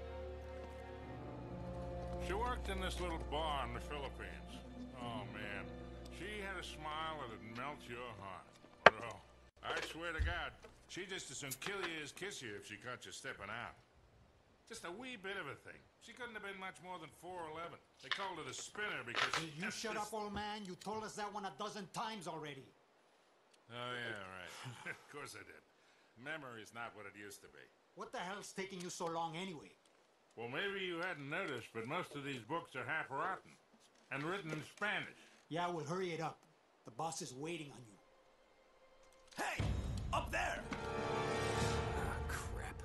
She worked in this little bar in the Philippines. Oh, man. She had a smile that'd melt your heart. Oh, I swear to God, she'd just as soon kill you as kiss you if she caught you stepping out. Just a wee bit of a thing. She couldn't have been much more than 4'11". They called her the spinner because she... You shut up, old man. You told us that one a dozen times already. Oh, yeah, right. Of course I did. Memory's not what it used to be. What the hell's taking you so long anyway? Well, maybe you hadn't noticed, but most of these books are half rotten. And written in Spanish. Yeah, well, hurry it up. The boss is waiting on you. Hey! Up there! Ah, crap.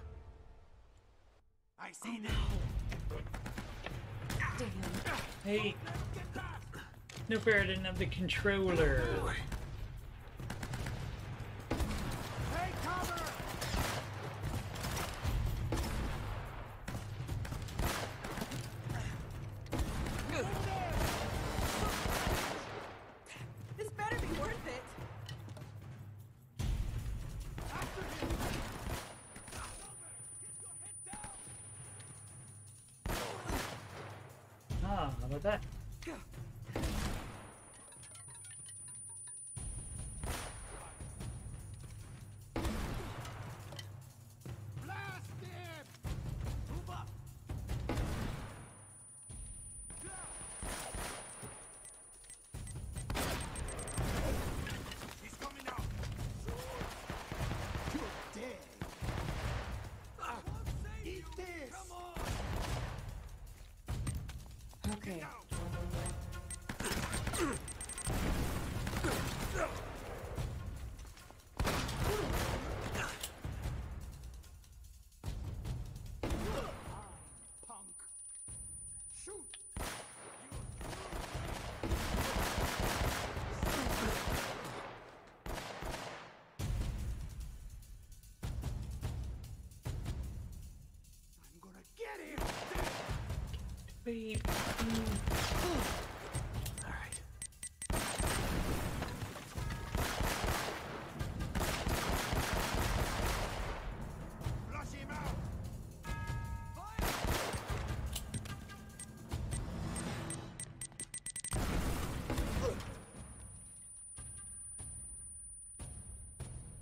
I see now. Damn. Hey! No fair, I didn't have the controller. Hey, cover! This better be worth it. Ah, how about that? Blast him! Move up! He's coming out! You're dead. Eat this! Come on! Okay. Punk. Shoot! I'm gonna get him! Beep. All right. Flush him out!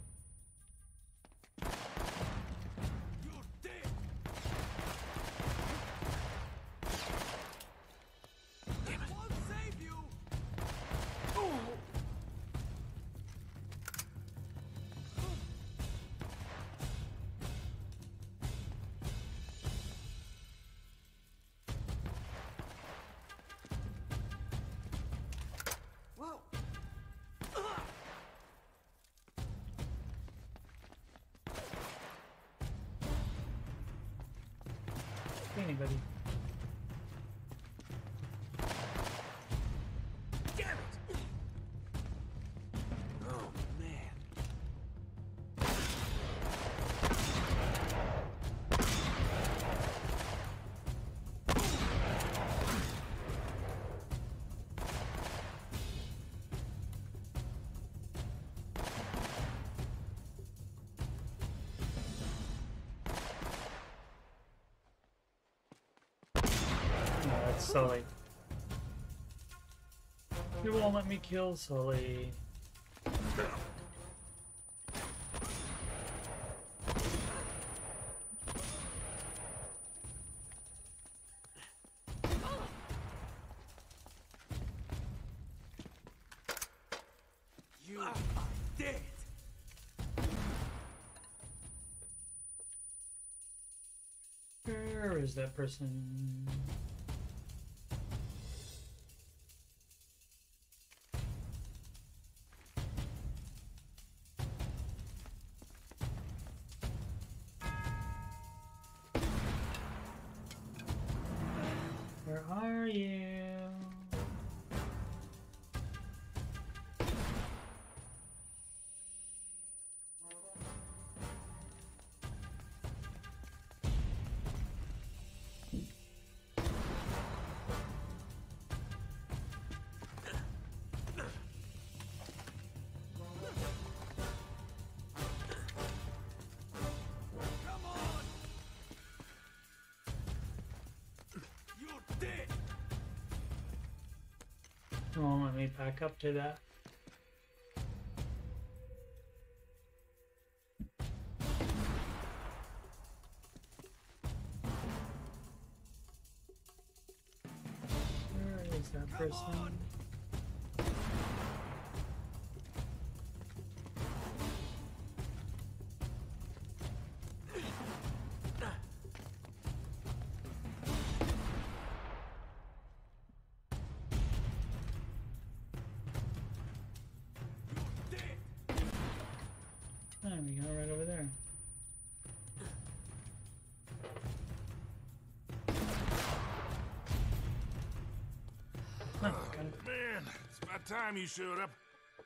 You're dead! anybody. Damn it! Oh, man. No, that's Sully. You won't let me kill Sully. You are dead! Where is that person? Where are you? Come on! You're dead! You won't let me back up to that. Where is that person? There we go, right over there. Huh, got it. Man, it's about time you showed up.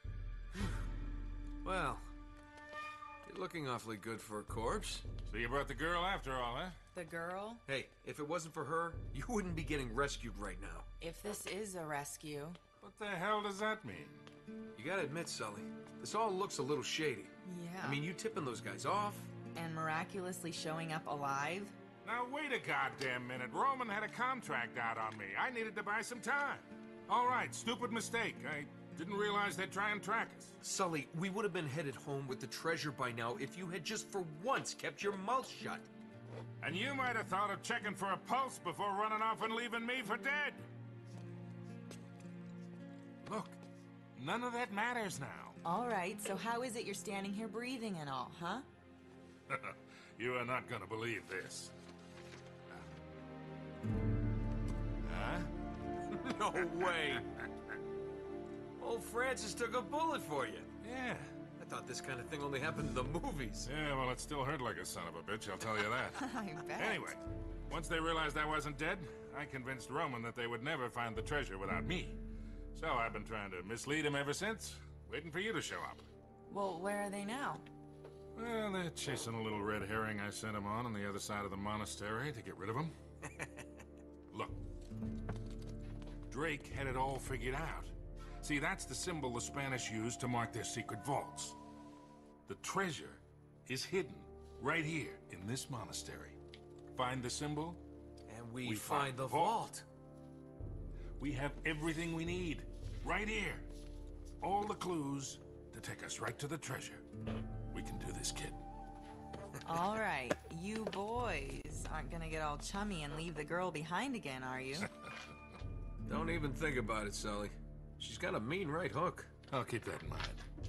Well, you're looking awfully good for a corpse. So you brought the girl after all, huh? The girl? Hey, if it wasn't for her, you wouldn't be getting rescued right now. If this is a rescue. What the hell does that mean? You gotta admit, Sully, this all looks a little shady. Yeah. I mean, you tipping those guys off? And miraculously showing up alive? Now wait a goddamn minute. Roman had a contract out on me. I needed to buy some time. All right, stupid mistake. I didn't realize they'd try and track us. Sully, we would have been headed home with the treasure by now if you had just for once kept your mouth shut. And you might have thought of checking for a pulse before running off and leaving me for dead. Look, none of that matters now. All right, so how is it you're standing here breathing and all, huh? You are not gonna believe this. Huh? No way. Old Francis took a bullet for you. Yeah. I thought this kind of thing only happened in the movies. Yeah, well, it still hurt like a son of a bitch, I'll tell you that. I bet. Anyway, once they realized I wasn't dead, I convinced Roman that they would never find the treasure without me. So I've been trying to mislead him ever since, waiting for you to show up. Well, where are they now? Well, they're chasing a little red herring I sent him on the other side of the monastery to get rid of him. Look, Drake had it all figured out. See, that's the symbol the Spanish used to mark their secret vaults. The treasure is hidden right here in this monastery. Find the symbol, And we find the vault. we have everything we need right here. All the clues to take us right to the treasure. We can do this, kid. All right, you boys aren't gonna get all chummy and leave the girl behind again, are you? Don't even think about it, Sully. She's got a mean right hook. I'll keep that in mind.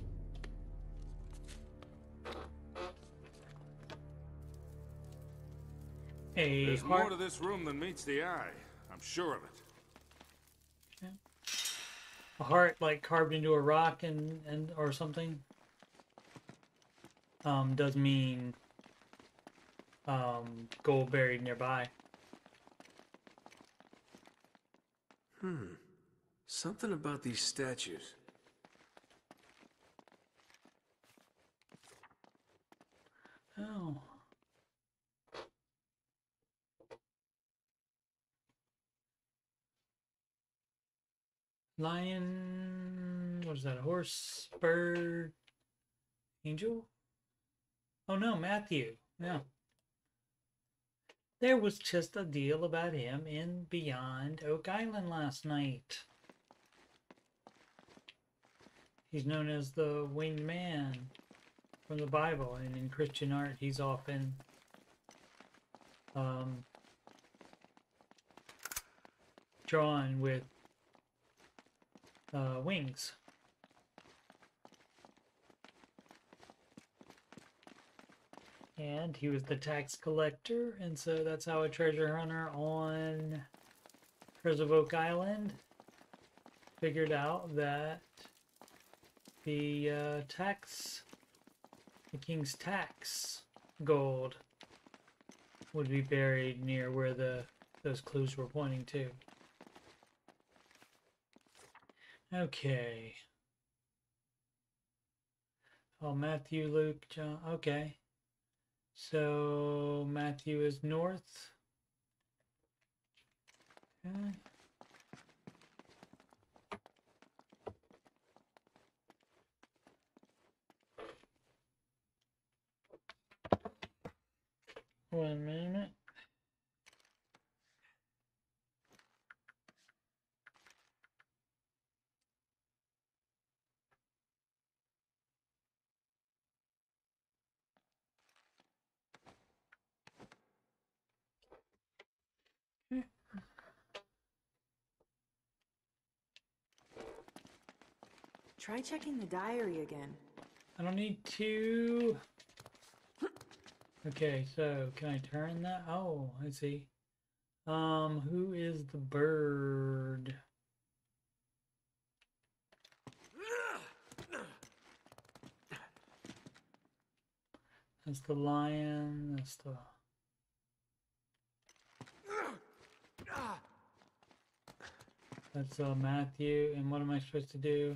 A There's more heart. to this room than meets the eye. I'm sure of it. A heart like carved into a rock and or something. Does mean gold buried nearby. Something about these statues. Oh. Lion, what is that? A horse, bird, angel? Oh no, Matthew. No. There was just a deal about him in Beyond Oak Island last night. He's known as the winged man from the Bible, and in Christian art he's often drawn with wings. And he was the tax collector, and so that's how a treasure hunter on Curse of Oak Island figured out that the king's tax gold would be buried near where those clues were pointing to. Okay. Oh, Matthew, Luke, John. Okay. So Matthew is north. Okay. One minute. Try checking the diary again. I don't need to. Okay, so can I turn that? Oh, I see. Who is the bird? That's the lion. That's the. That's Matthew. And what am I supposed to do?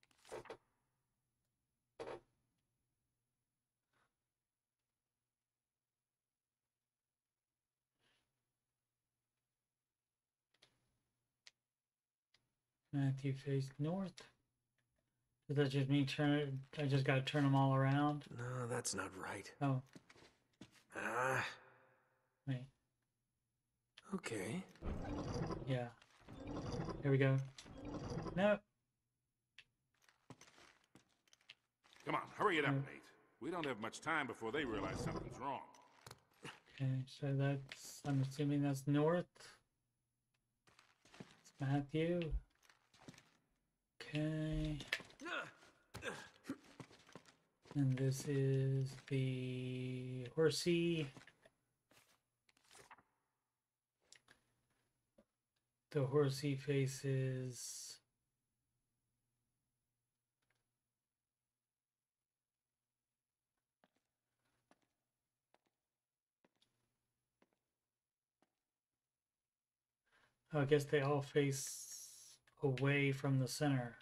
Matthew faced north. Does that just mean turn? I just gotta turn them all around. No, that's not right. Oh, Ah, wait. okay. Yeah. Here we go. No. Come on, hurry it up, No. Nate. We don't have much time before they realize something's wrong. Okay, so that's. I'm assuming that's north. It's Matthew. Okay. And this is the horsey. The horsey faces. Oh, I guess they all face away from the center.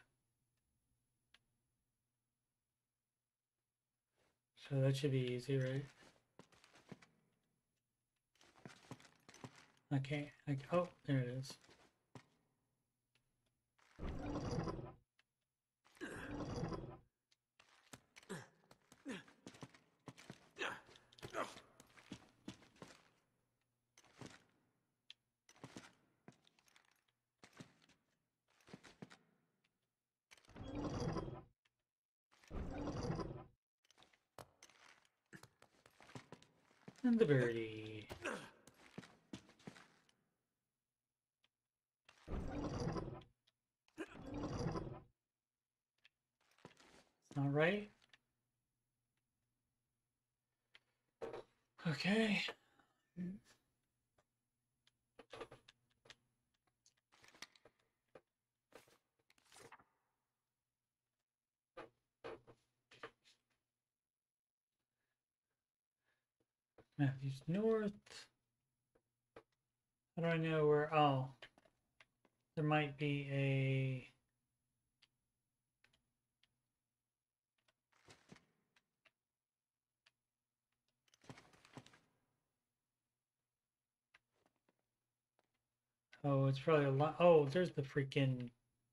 So that should be easy, right? Okay. Oh, there it is. And the birdie. It's not right. Okay. Matthews North. How do I know where? Oh. There might be a... Oh, it's probably a lot. Oh, there's the freaking...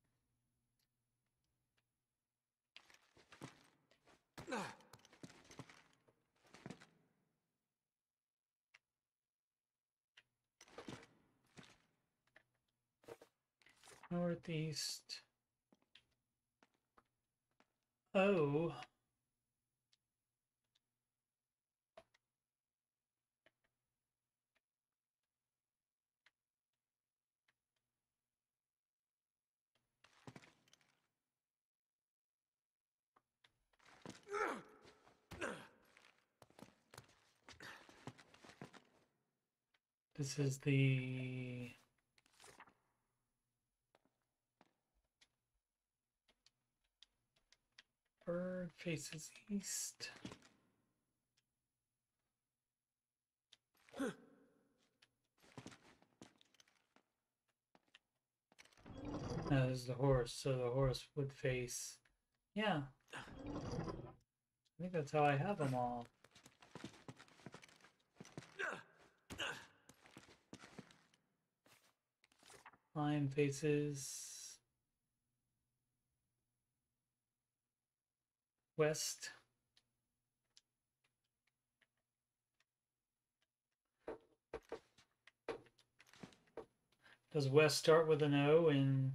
Northeast. Oh. This is the... Bird faces east. No, this is the horse, so the horse would face... Yeah. I think that's how I have them all. Lion faces... west. Does west start with an O in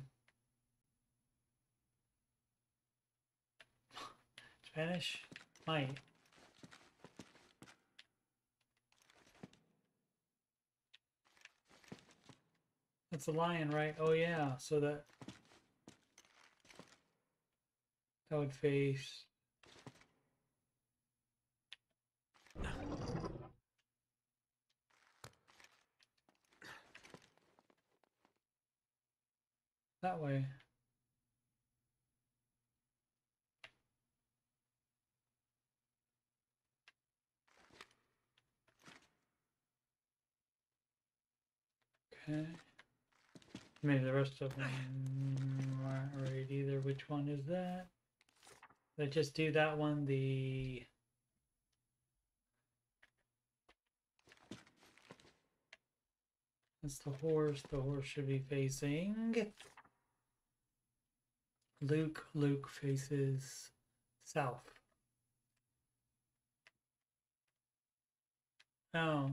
Spanish? Might. That's a lion, right? Oh yeah, so that would face that way. Okay. Maybe the rest of them aren't right either. Which one is that? Let's just do that one. That's the horse. The horse should be facing Luke. Luke faces south. Oh.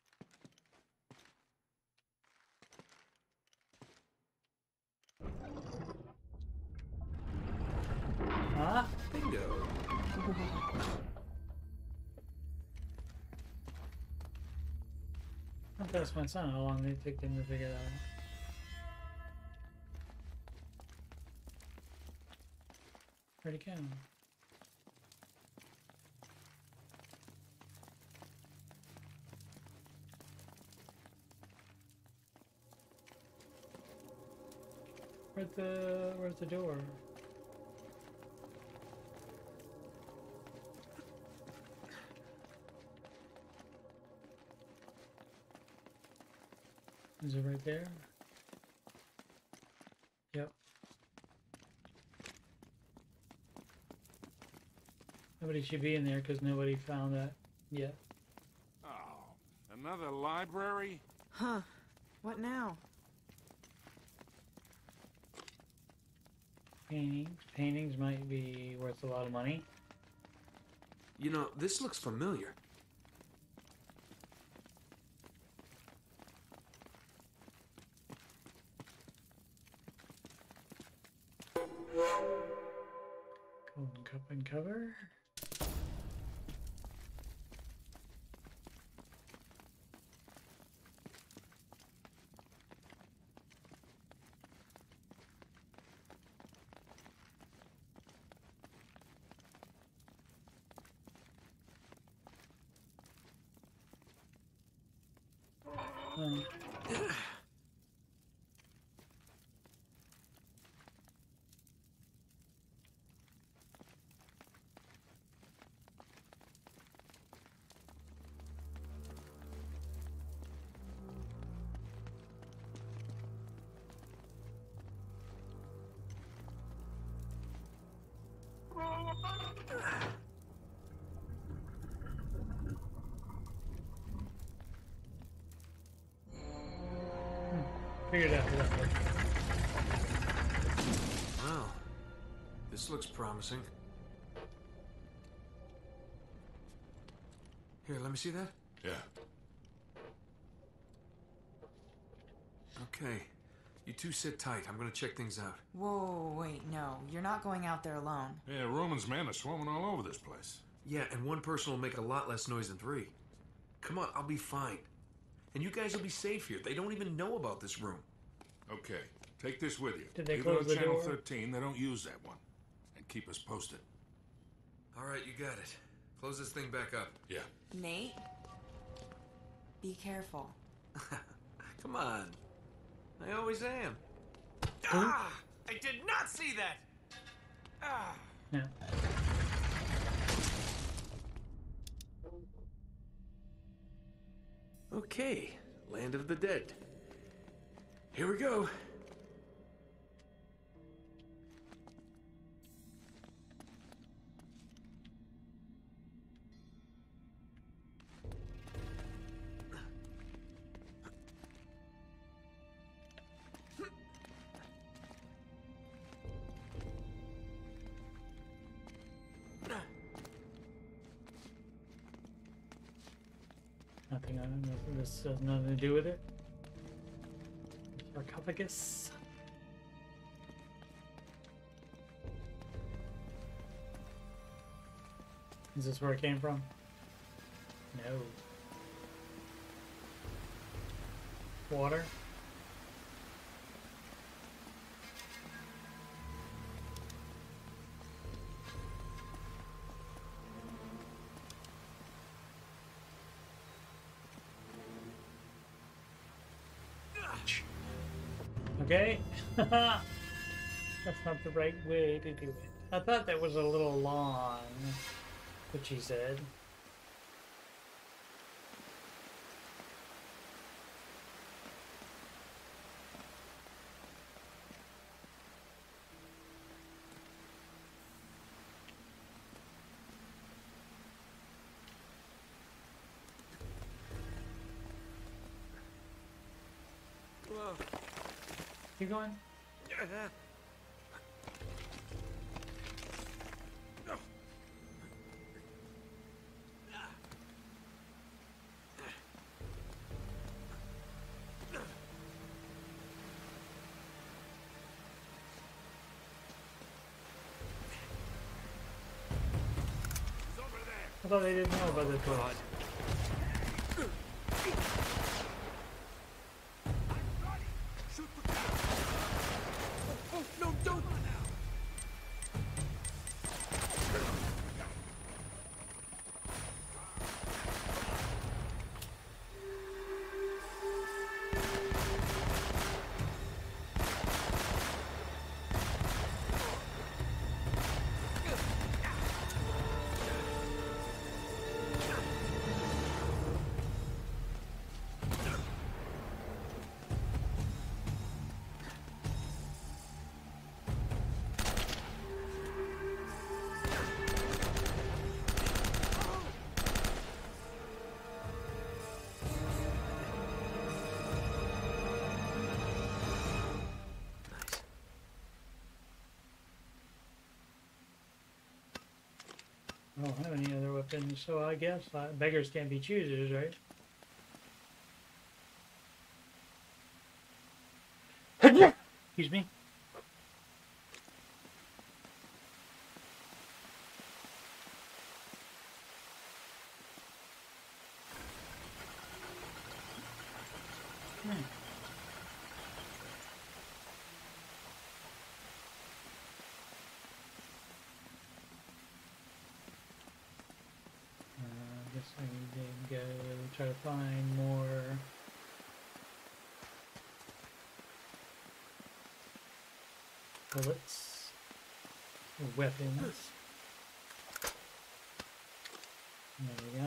Huh? Bingo. I have to ask my son how long they take them to figure that out. Where'd he go? Where's the door? Is it right there? Yep. Nobody should be in there because nobody found that yet. Oh, another library? Huh. What now? Paintings. Paintings might be worth a lot of money. You know, this looks familiar. Golden cup and cover. Oh. Figured it out. Well, this looks promising. Here, let me see that. Yeah. Okay. You two sit tight. I'm gonna check things out. Whoa, wait, no. You're not going out there alone. Yeah, Roman's men are swarming all over this place. Yeah, and one person will make a lot less noise than three. Come on, I'll be fine. And you guys will be safe here. They don't even know about this room. Okay, take this with you. Did they Leave close it the on Channel door? 13. They don't use that one. And keep us posted. All right, you got it. Close this thing back up. Yeah. Nate? Be careful. Come on. I always am. Ah! I did not see that! Ah! Yeah. Okay, land of the dead. Here we go. Nothing. I don't know. This has nothing to do with it. Sarcophagus. Is this where it came from? No. Water. Okay. That's not the right way to do it. I thought that was a little long, what she said. Whoa. Keep going. I thought they didn't know about the twist. Oh, no, don't! I don't have any other weapons, so I guess beggars can't be choosers, right? Excuse me. Guess I need to go try to find more bullets or weapons. There we go.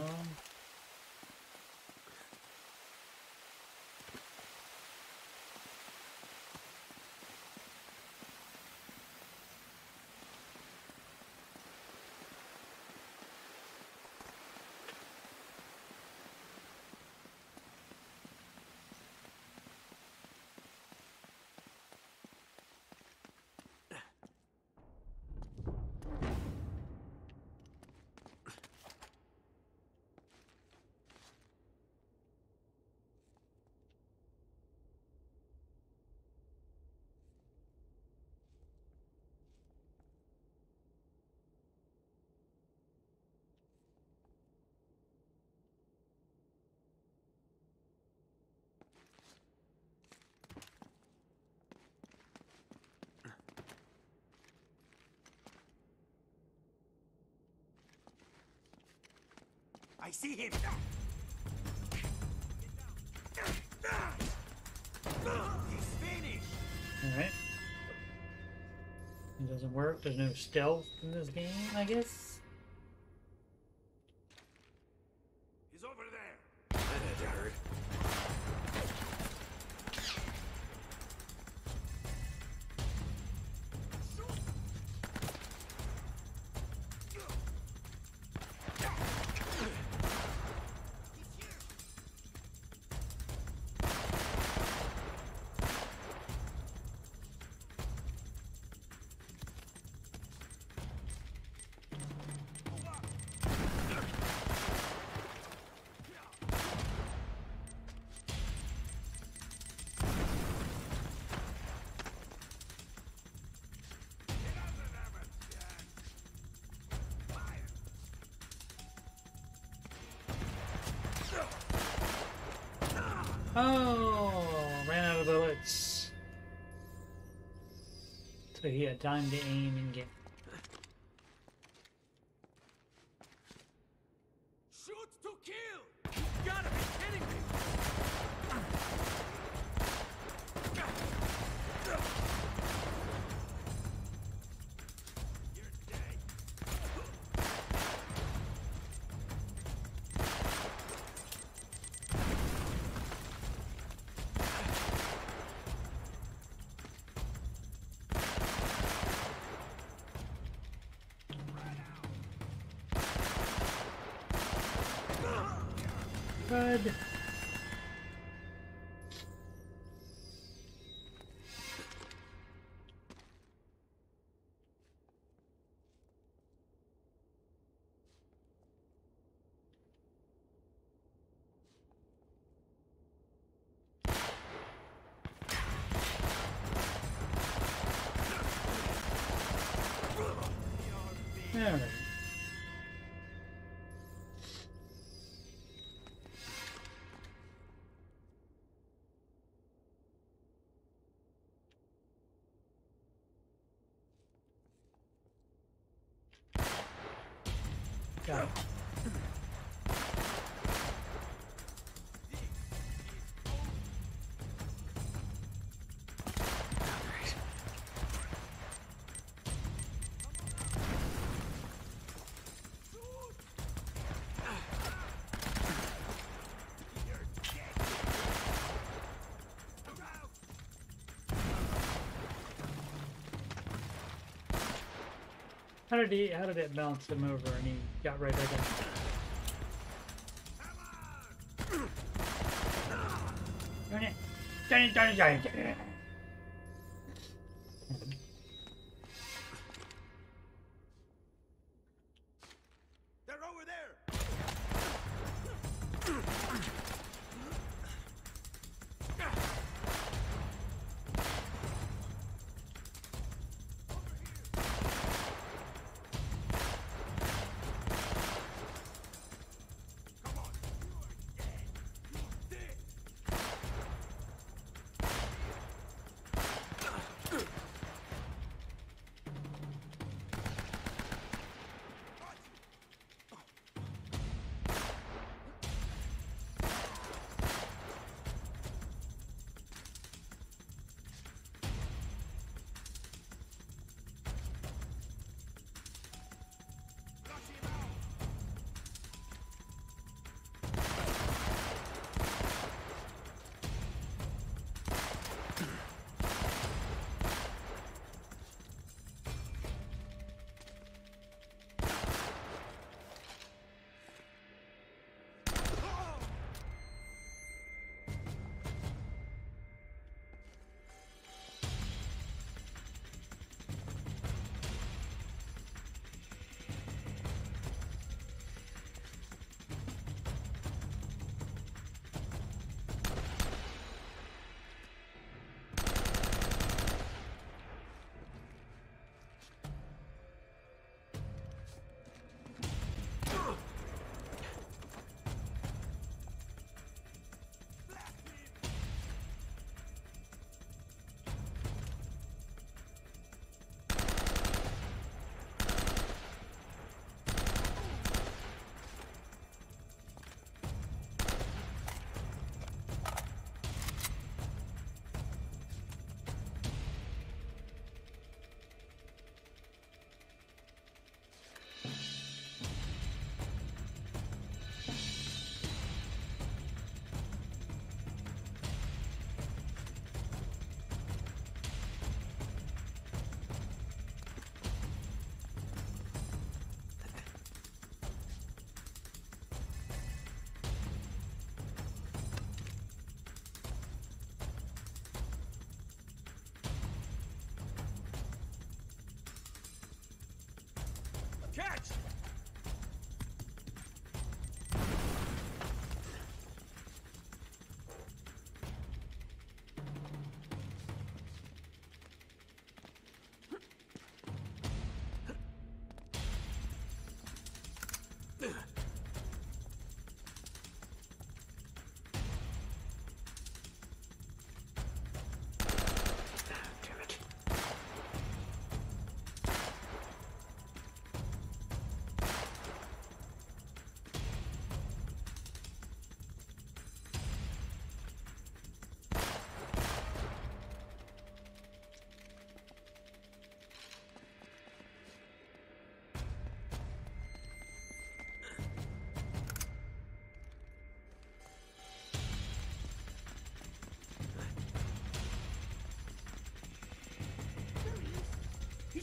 I see him. He's finished. Alright. It doesn't work. There's no stealth in this game, I guess. He's over there. That had to hurt. Oh, ran out of bullets. So he had time to aim and get. Shoot to kill. You gotta be kidding me. You're dead. Good. All right. Got it. How did it bounce him over and he got right back in? Darn it. They're over there.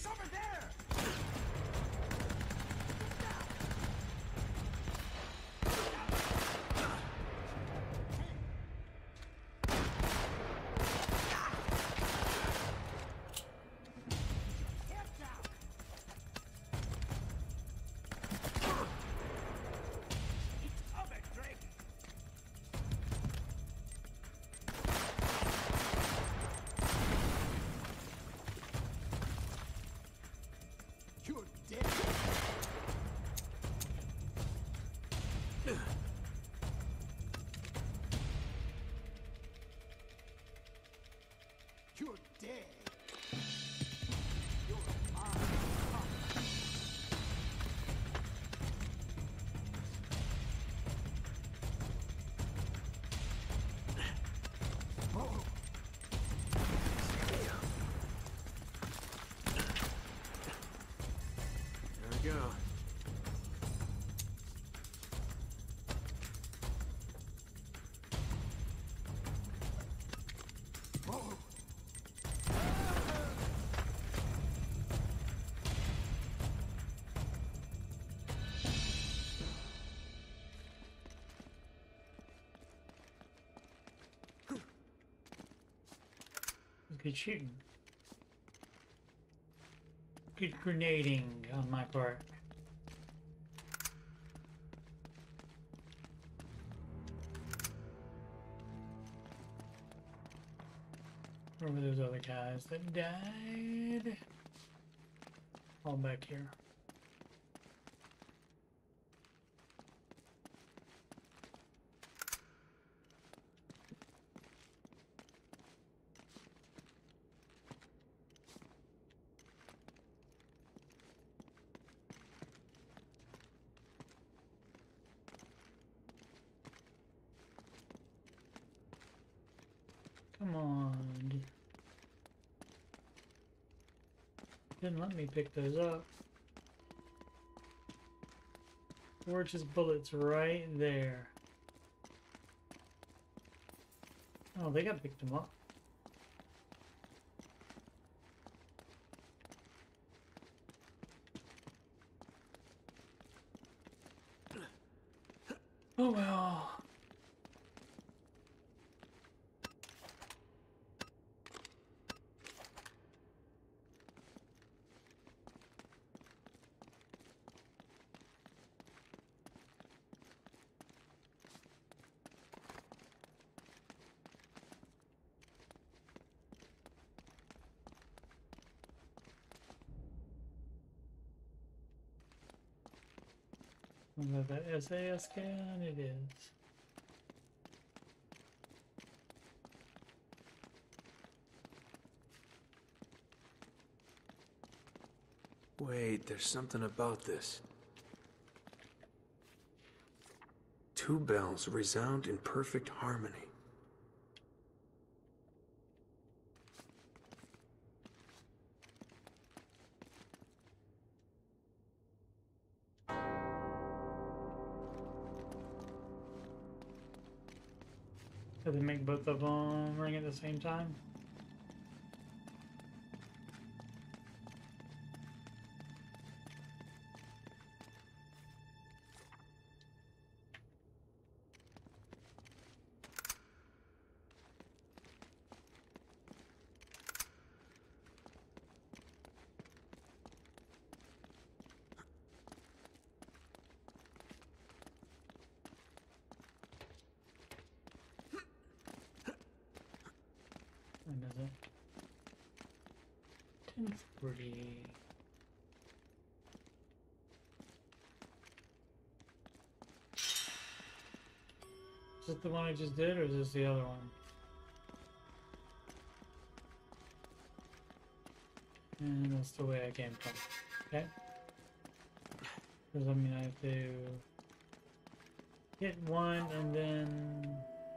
He's over there! You're dead. You're dead. You're mine. Oh. There we go. Oh. Good shooting. Good grenading on my part. Where were those other guys that died? All back here. Come on. Didn't let me pick those up. Forge's bullets right there. Oh, they got picked them up. Oh well. Was that the SAS gun? It is. Wait, there's something about this. Two bells resound in perfect harmony. Did they make both of them ring at the same time? When is it? 10:40. Is this the one I just did, or is this the other one? And that's the way I came from. Okay. Does that mean I have to hit one and then...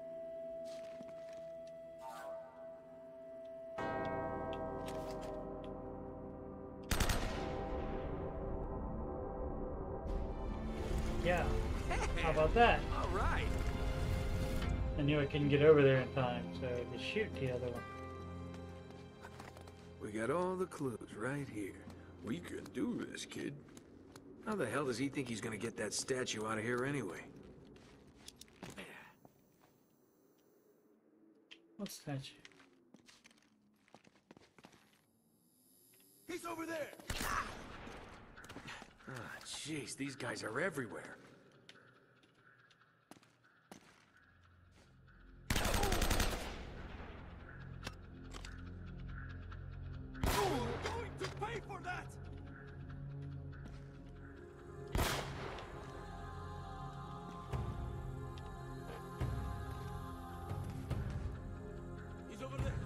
Yeah. How about that? All right. I knew I couldn't get over there in time, so to shoot the other one. We got all the clues right here. We can do this, kid. How the hell does he think he's gonna get that statue out of here anyway? What statue? He's over there! Ah, jeez, these guys are everywhere. You're going to pay for that! He's over there!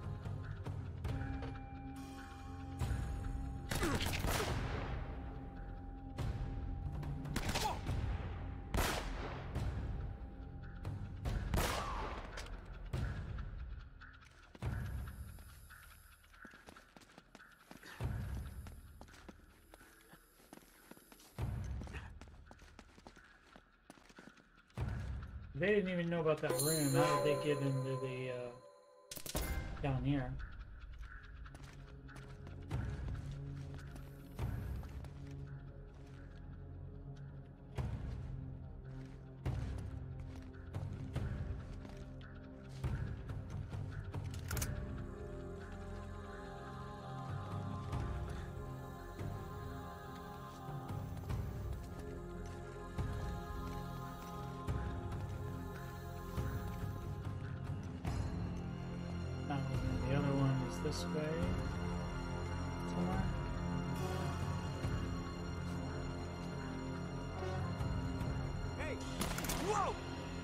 They didn't even know about that room. How did they get into the down here? The other one is this way. Somewhere. Hey! Whoa!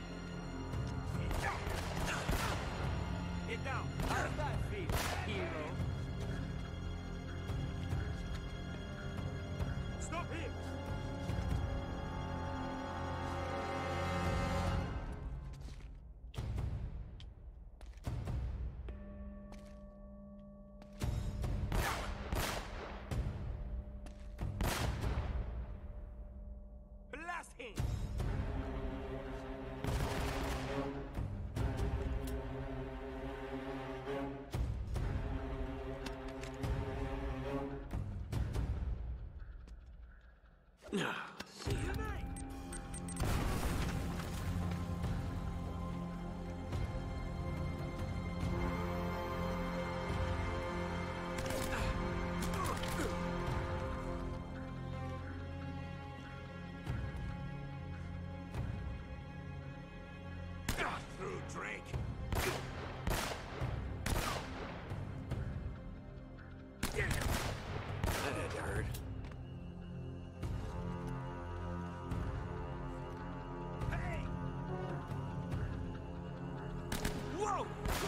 Get down! How's that feel, hero? Stop him! Blast him! See ya. Through, Drake! That had to hurt. Hey! Whoa!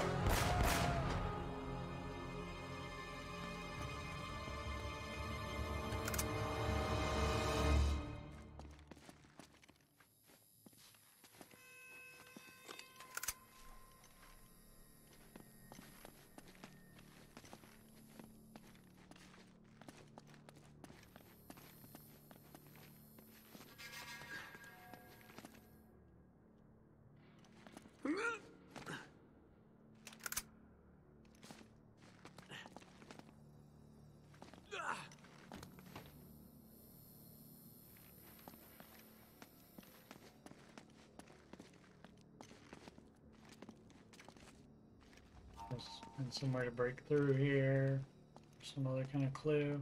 And somewhere to break through here. Some other kind of clue.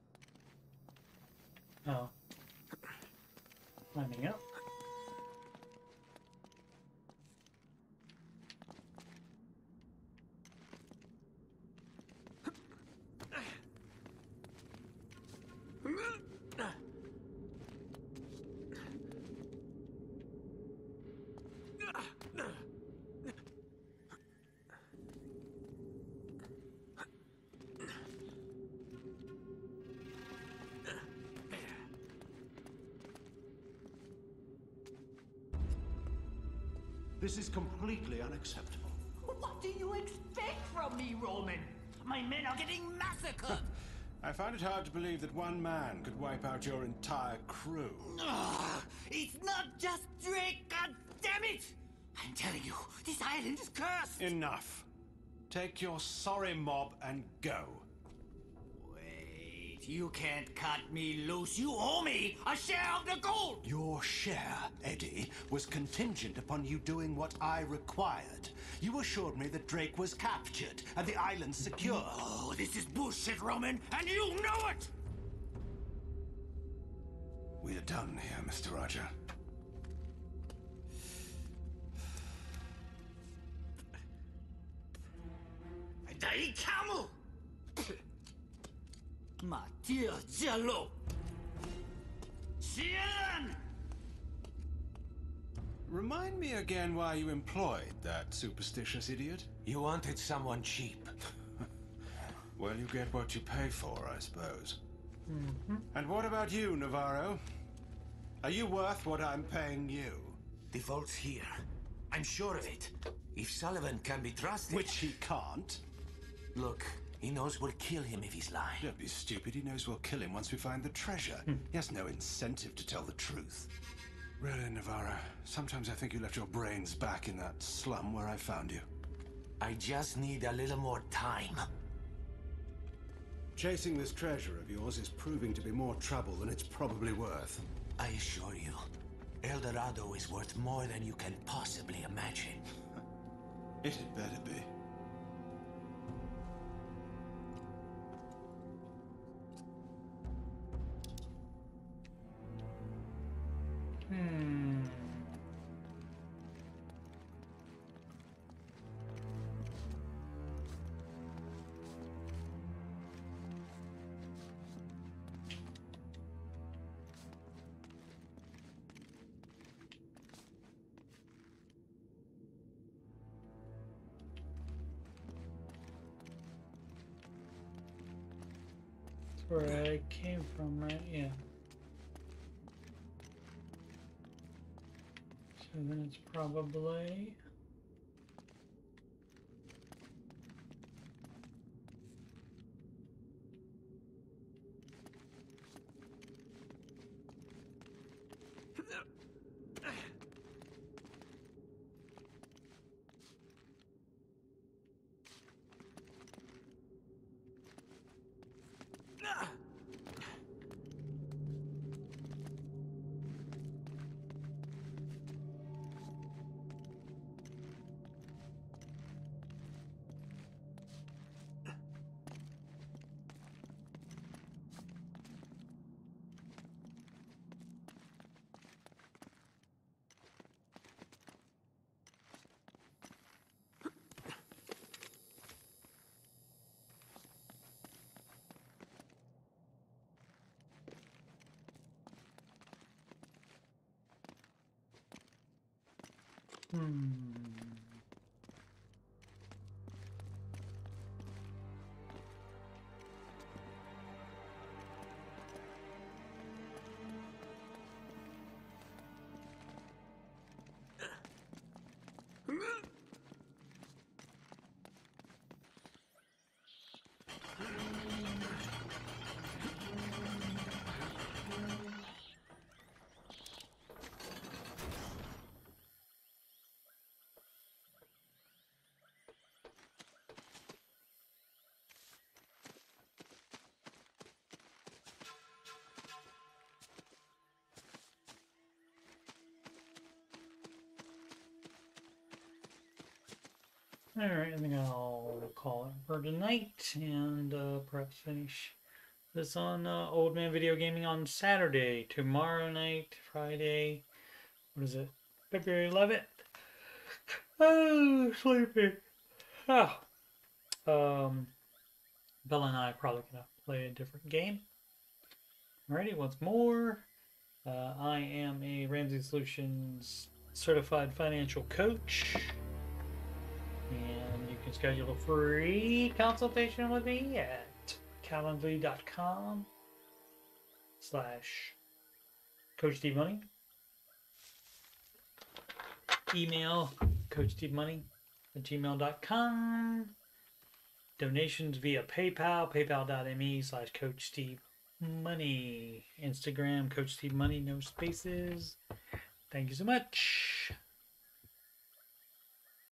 Oh. Climbing up. This is completely unacceptable. What do you expect from me, Roman? My men are getting massacred! I find it hard to believe that one man could wipe out your entire crew. Ugh, it's not just Drake, god damn it! I'm telling you, this island is cursed! Enough. Take your sorry mob and go. Wait, You can't cut me loose. You owe me a share of the gold! Your share, Eddie, was contingent upon you doing what I required. You assured me that Drake was captured and the island secure. Oh, this is bullshit, Roman, and you know it! We're done here, Mr. Roger. Dai Camel! Ma dear Jello! Cielan! Remind me again why you employed that superstitious idiot? You wanted someone cheap. Well, you get what you pay for, I suppose. And what about you, Navarro? Are you worth what I'm paying you? The vault's here. I'm sure of it. If Sullivan can be trusted... Which he can't. Look, he knows we'll kill him if he's lying. Don't be stupid. He knows we'll kill him once we find the treasure. He has no incentive to tell the truth. Really, Navarro, sometimes I think you left your brains back in that slum where I found you. I just need a little more time. Chasing this treasure of yours is proving to be more trouble than it's probably worth. I assure you, El Dorado is worth more than you can possibly imagine. It had better be. Where I came from, right? Yeah. So then it's probably... Alright, I think I'll call it for tonight and perhaps finish this on Old Man Video Gaming on Saturday. Tomorrow night, Friday, what is it? February 11th? Oh, sleepy. Oh. Bella and I are probably going to play a different game. Alrighty, once more, I am a Ramsey Solutions certified financial coach. And you can schedule a free consultation with me at calendly.com/CoachSteveMoney. Email CoachSteveMoney@gmail.com. Donations via PayPal, paypal.me/CoachSteveMoney. Instagram, CoachSteveMoney, no spaces. Thank you so much.